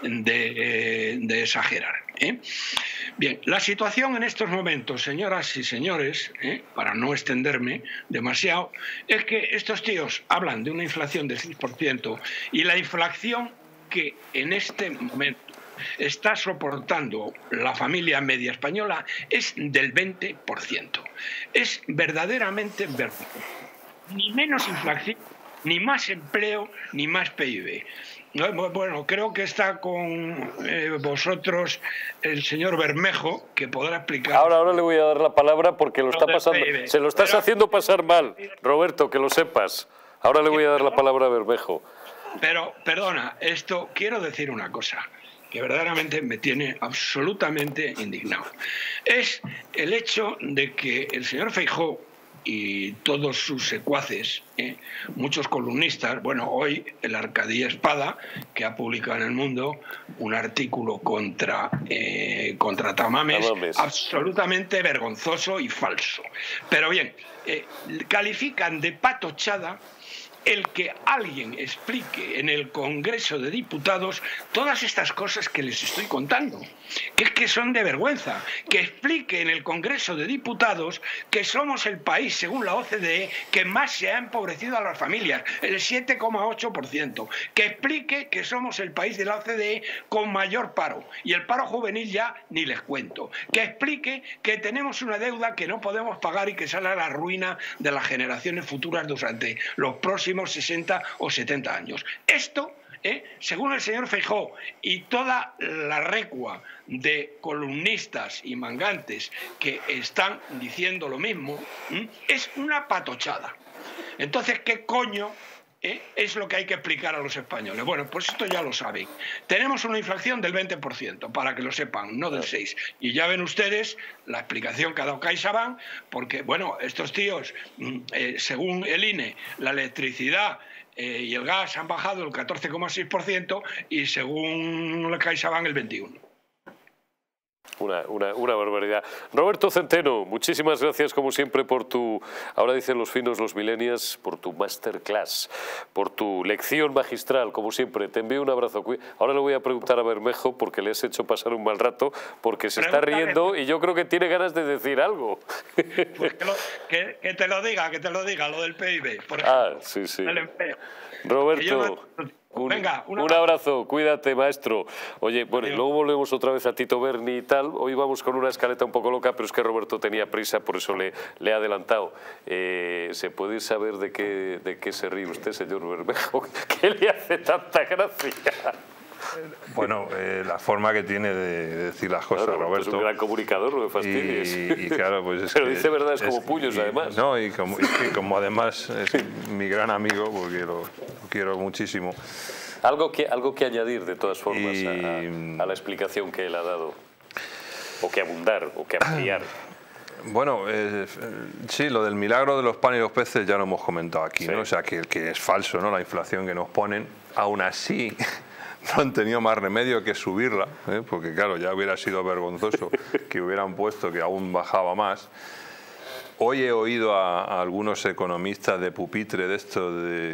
de exagerar. Bien, la situación en estos momentos, señoras y señores, para no extenderme demasiado, es que estos tíos hablan de una inflación del 6% y la inflación que en este momento está soportando la familia media española es del 20%. Es verdaderamente vergonzoso. Ni menos inflación, ni más empleo, ni más PIB. Bueno, creo que está con vosotros el señor Bermejo, que podrá explicar. Ahora le voy a dar la palabra porque lo está pasando, se lo estás haciendo pasar mal, Roberto, que lo sepas. Ahora le voy a dar la palabra a Bermejo. Pero, perdona, quiero decir una cosa que verdaderamente me tiene absolutamente indignado. Es el hecho de que el señor Feijóo y todos sus secuaces, muchos columnistas, bueno, hoy el Arcadí Espada, que ha publicado en El Mundo un artículo contra Tamames, absolutamente vergonzoso y falso. Pero bien, califican de patochada el que alguien explique en el Congreso de Diputados todas estas cosas que les estoy contando, que es que son de vergüenza, que explique en el Congreso de Diputados que somos el país, según la OCDE, que más se ha empobrecido a las familias, el 7,8%, que explique que somos el país de la OCDE con mayor paro, y el paro juvenil ya ni les cuento, que explique que tenemos una deuda que no podemos pagar y que sale a la ruina de las generaciones futuras durante los próximos 60 o 70 años. Esto, según el señor Feijóo y toda la recua de columnistas y mangantes que están diciendo lo mismo, es una patochada. Entonces, ¿qué coño es lo que hay que explicar a los españoles? Bueno, pues esto ya lo saben. Tenemos una inflación del 20%, para que lo sepan, no del 6%. Y ya ven ustedes la explicación que ha dado CaixaBank, porque, bueno, estos tíos, según el INE, la electricidad y el gas han bajado el 14,6% y según la CaixaBank el 21%. Una barbaridad. Roberto Centeno, muchísimas gracias como siempre por tu, ahora dicen los finos, los millennials, por tu masterclass, por tu lección magistral, como siempre. Te envío un abrazo. Ahora le voy a preguntar a Bermejo porque le has hecho pasar un mal rato, porque se está riendo y yo creo que tiene ganas de decir algo. Pues que te lo diga, lo del PIB. Por ejemplo, sí, sí. El empleo. Roberto... Un abrazo, cuídate, maestro. Oye, bueno, y luego volvemos otra vez a Tito Berni y tal. Hoy vamos con una escaleta un poco loca, pero es que Roberto tenía prisa, por eso le he adelantado. ¿Se puede saber de qué se ríe usted, señor Bermejo? ¿Qué le hace tanta gracia? Bueno, la forma que tiene de decir las cosas, claro, Roberto. Es un gran comunicador, no me fastidies. Y claro, pues es pero dice verdades como puños, además. No, y como además es mi gran amigo, porque lo quiero muchísimo. Algo que añadir, de todas formas, a la explicación que él ha dado. O que abundar, o que ampliar. Bueno, sí, lo del milagro de los panes y los peces ya lo hemos comentado aquí, ¿no? O sea, que es falso, ¿no? La inflación que nos ponen, aún así... no han tenido más remedio que subirla, porque claro, ya hubiera sido vergonzoso que hubieran puesto que aún bajaba más. Hoy he oído a algunos economistas de pupitre de esto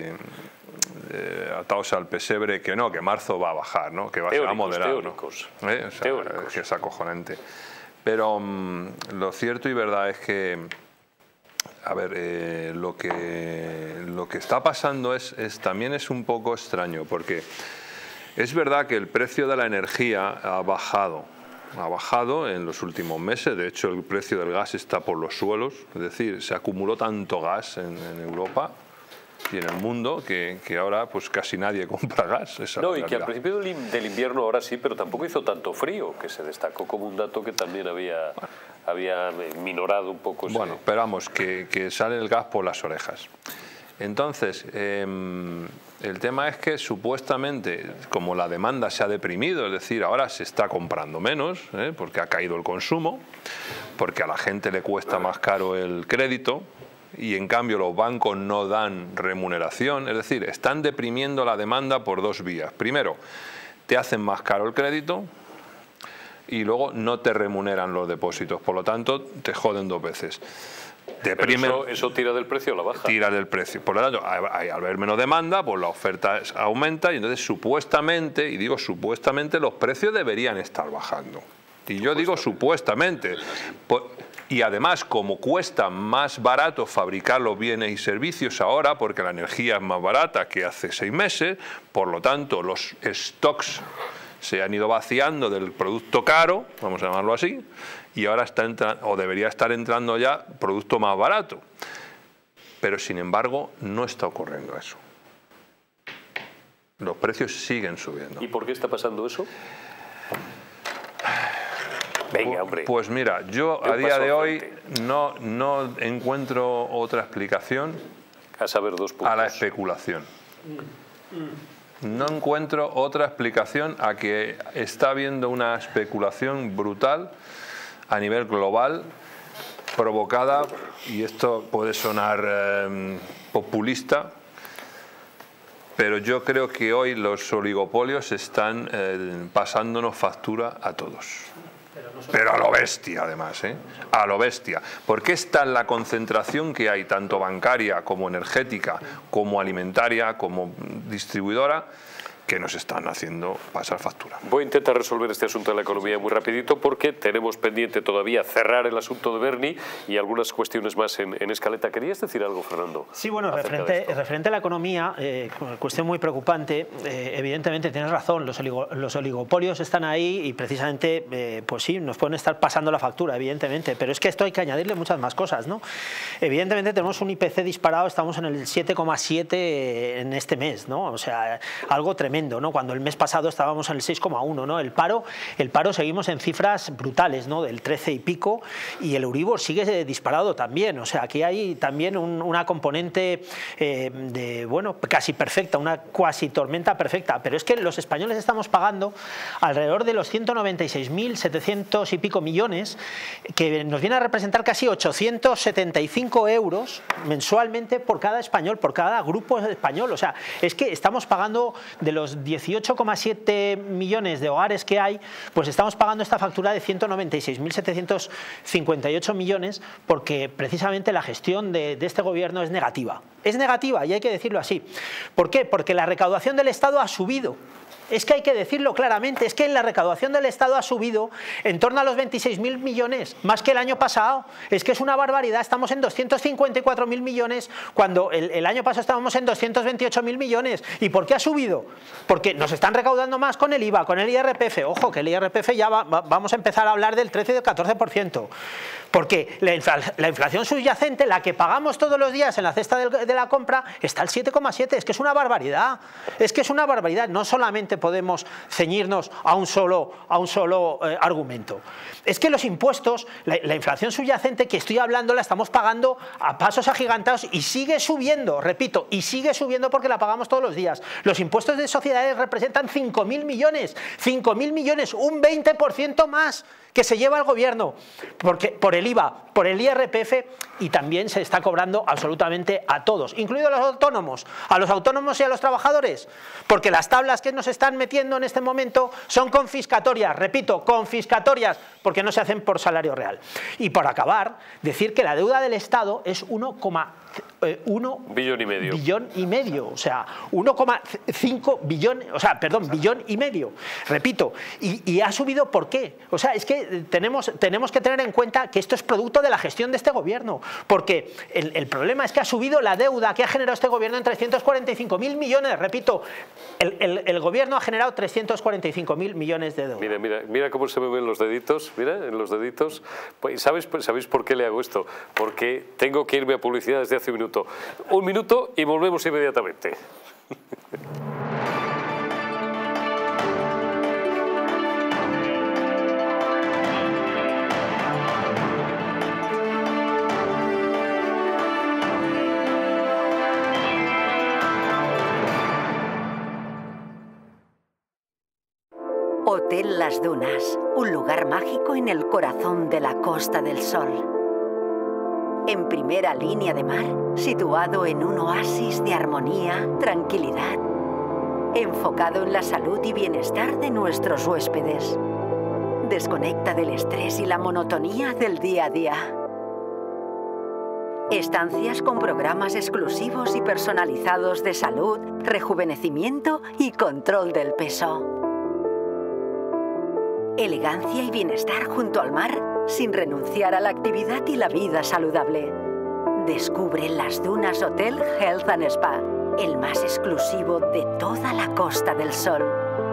atados al pesebre que no, que marzo va a bajar, ¿no? Que va a moderar. Teóricos. ¿No? O sea, que es acojonante. Pero lo cierto y verdad es que, a ver, lo que está pasando también es un poco extraño, porque es verdad que el precio de la energía ha bajado, ha bajado en los últimos meses. De hecho, el precio del gas está por los suelos. Es decir, se acumuló tanto gas en Europa y en el mundo que ahora pues casi nadie compra gas. No, y que al principio del invierno ahora sí, pero tampoco hizo tanto frío, que se destacó como un dato que también había minorado un poco. Bueno, pero vamos, que sale el gas por las orejas. Entonces, el tema es que supuestamente, como la demanda se ha deprimido, es decir, ahora se está comprando menos, porque ha caído el consumo, porque a la gente le cuesta más caro el crédito, y en cambio los bancos no dan remuneración, es decir, están deprimiendo la demanda por dos vías. Primero, te hacen más caro el crédito y luego no te remuneran los depósitos, por lo tanto te joden dos veces. Pero eso tira del precio a la baja. Tira del precio. Por lo tanto, al haber menos demanda, pues la oferta aumenta y entonces supuestamente, y digo supuestamente, los precios deberían estar bajando. Y yo digo supuestamente. Y además, como cuesta más barato fabricar los bienes y servicios ahora, porque la energía es más barata que hace 6 meses, por lo tanto los stocks se han ido vaciando del producto caro, vamos a llamarlo así, y ahora está entrando, o debería estar entrando ya, producto más barato. Pero sin embargo, no está ocurriendo eso. Los precios siguen subiendo. ¿Y por qué está pasando eso? Venga, hombre. Pues mira, yo a día de hoy no encuentro otra explicación a saber, 2 puntos. A la especulación. No encuentro otra explicación a que está habiendo una especulación brutal a nivel global provocada, y esto puede sonar populista, pero yo creo que hoy los oligopolios están pasándonos factura a todos. Pero a lo bestia, además, a lo bestia. Porque está en la concentración que hay, tanto bancaria como energética, como alimentaria, como distribuidora, que nos están haciendo pasar factura. Voy a intentar resolver este asunto de la economía muy rapidito, porque tenemos pendiente todavía cerrar el asunto de Berni y algunas cuestiones más en escaleta. ¿Querías decir algo, Fernando? Sí, bueno, referente a la economía, cuestión muy preocupante. Evidentemente tienes razón, los oligopolios están ahí y precisamente, pues sí, nos pueden estar pasando la factura, evidentemente, pero es que esto hay que añadirle muchas más cosas, ¿no? Evidentemente tenemos un IPC disparado, estamos en el 7,7 en este mes, ¿no? O sea, algo tremendo, ¿no? Cuando el mes pasado estábamos en el 6,1, ¿no? El paro seguimos en cifras brutales, ¿no? Del 13 y pico, y el Euribor sigue disparado también. O sea, aquí hay también una componente bueno, casi perfecta, una cuasi tormenta perfecta. Pero es que los españoles estamos pagando alrededor de los 196.700 y pico millones, que nos viene a representar casi 875 euros mensualmente por cada español, por cada grupo español. O sea, es que estamos pagando, de los 18,7 millones de hogares que hay, pues estamos pagando esta factura de 196.758 millones, porque precisamente la gestión de este gobierno es negativa. Es negativa, y hay que decirlo así. ¿Por qué? Porque la recaudación del Estado ha subido. Es que hay que decirlo claramente, es que la recaudación del Estado ha subido en torno a los 26.000 millones, más que el año pasado. Es que es una barbaridad, estamos en 254.000 millones, cuando el año pasado estábamos en 228.000 millones. ¿Y por qué ha subido? Porque nos están recaudando más con el IVA, con el IRPF. Ojo, que el IRPF ya vamos a empezar a hablar del 13 y del 14%. Porque la inflación subyacente, la que pagamos todos los días en la cesta de la compra, está al 7,7. Es que es una barbaridad. Es que es una barbaridad. No solamente podemos ceñirnos a un solo argumento. Es que los impuestos, la inflación subyacente que estoy hablando, la estamos pagando a pasos agigantados y sigue subiendo, repito, y sigue subiendo porque la pagamos todos los días. Los impuestos de sociedades representan 5.000 millones, 5.000 millones, un 20% más que se lleva el gobierno, porque por el IVA, por el IRPF, y también se está cobrando absolutamente a todos, incluidos a los autónomos y a los trabajadores, porque las tablas que nos están metiendo en este momento son confiscatorias, repito, confiscatorias, porque no se hacen por salario real. Y por acabar, decir que la deuda del Estado es billón y medio. Billón y medio, o sea, 1,5 billón, o sea, perdón, billón y medio. Repito, y ha subido ¿por qué? O sea, es que tenemos que tener en cuenta que esto es producto de la gestión de este gobierno, porque el problema es que ha subido la deuda que ha generado este gobierno en 345.000 millones, repito, el gobierno ha generado 345.000 millones de deuda. Mira cómo se me ven los deditos, mira, en los deditos. ¿Sabéis por qué le hago esto? Porque tengo que irme a publicidad desde hace un minuto. Un minuto y volvemos inmediatamente. Hotel Las Dunas, un lugar mágico en el corazón de la Costa del Sol. En primera línea de mar, situado en un oasis de armonía, tranquilidad, enfocado en la salud y bienestar de nuestros huéspedes. Desconecta del estrés y la monotonía del día a día. Estancias con programas exclusivos y personalizados de salud, rejuvenecimiento y control del peso. Elegancia y bienestar junto al mar, sin renunciar a la actividad y la vida saludable. Descubre Las Dunas Hotel Health and Spa, el más exclusivo de toda la Costa del Sol.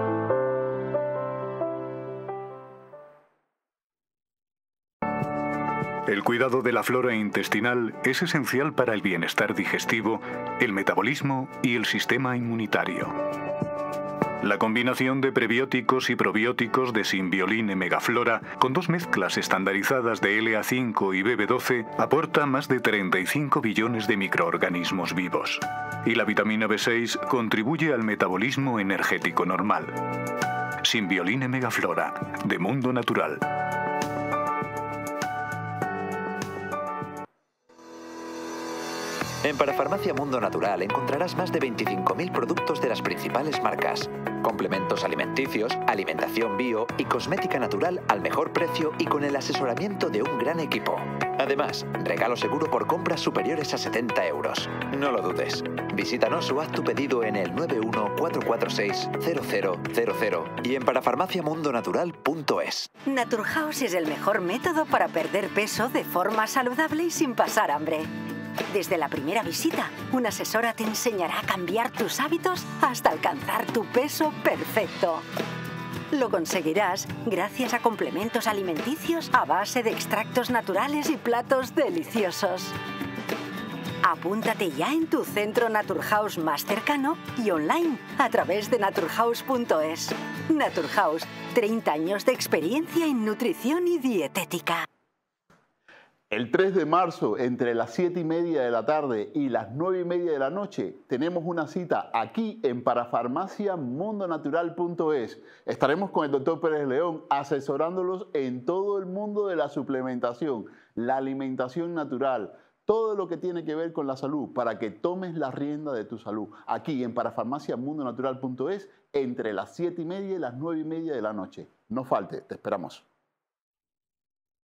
El cuidado de la flora intestinal es esencial para el bienestar digestivo, el metabolismo y el sistema inmunitario. La combinación de prebióticos y probióticos de Symbioline Megaflora, con 2 mezclas estandarizadas de LA5 y BB12, aporta más de 35 billones de microorganismos vivos. Y la vitamina B6 contribuye al metabolismo energético normal. Symbioline Megaflora, de Mundo Natural. En Parafarmacia Mundo Natural encontrarás más de 25.000 productos de las principales marcas, complementos alimenticios, alimentación bio y cosmética natural al mejor precio y con el asesoramiento de un gran equipo. Además, regalo seguro por compras superiores a 70 euros. No lo dudes. Visítanos o haz tu pedido en el 914460000 y en parafarmaciamundonatural.es. Naturhaus es el mejor método para perder peso de forma saludable y sin pasar hambre. Desde la primera visita, una asesora te enseñará a cambiar tus hábitos hasta alcanzar tu peso perfecto. Lo conseguirás gracias a complementos alimenticios a base de extractos naturales y platos deliciosos. Apúntate ya en tu centro Naturhaus más cercano y online a través de naturhaus.es. Naturhaus, 30 años de experiencia en nutrición y dietética. El 3 de marzo, entre las 7:30 de la tarde y las 9:30 de la noche, tenemos una cita aquí en parafarmaciamundonatural.es. Estaremos con el Dr. Pérez León asesorándolos en todo el mundo de la suplementación, la alimentación natural, todo lo que tiene que ver con la salud, para que tomes la rienda de tu salud. Aquí en parafarmaciamundonatural.es, entre las 7:30 y las 9:30 de la noche. No falte, te esperamos.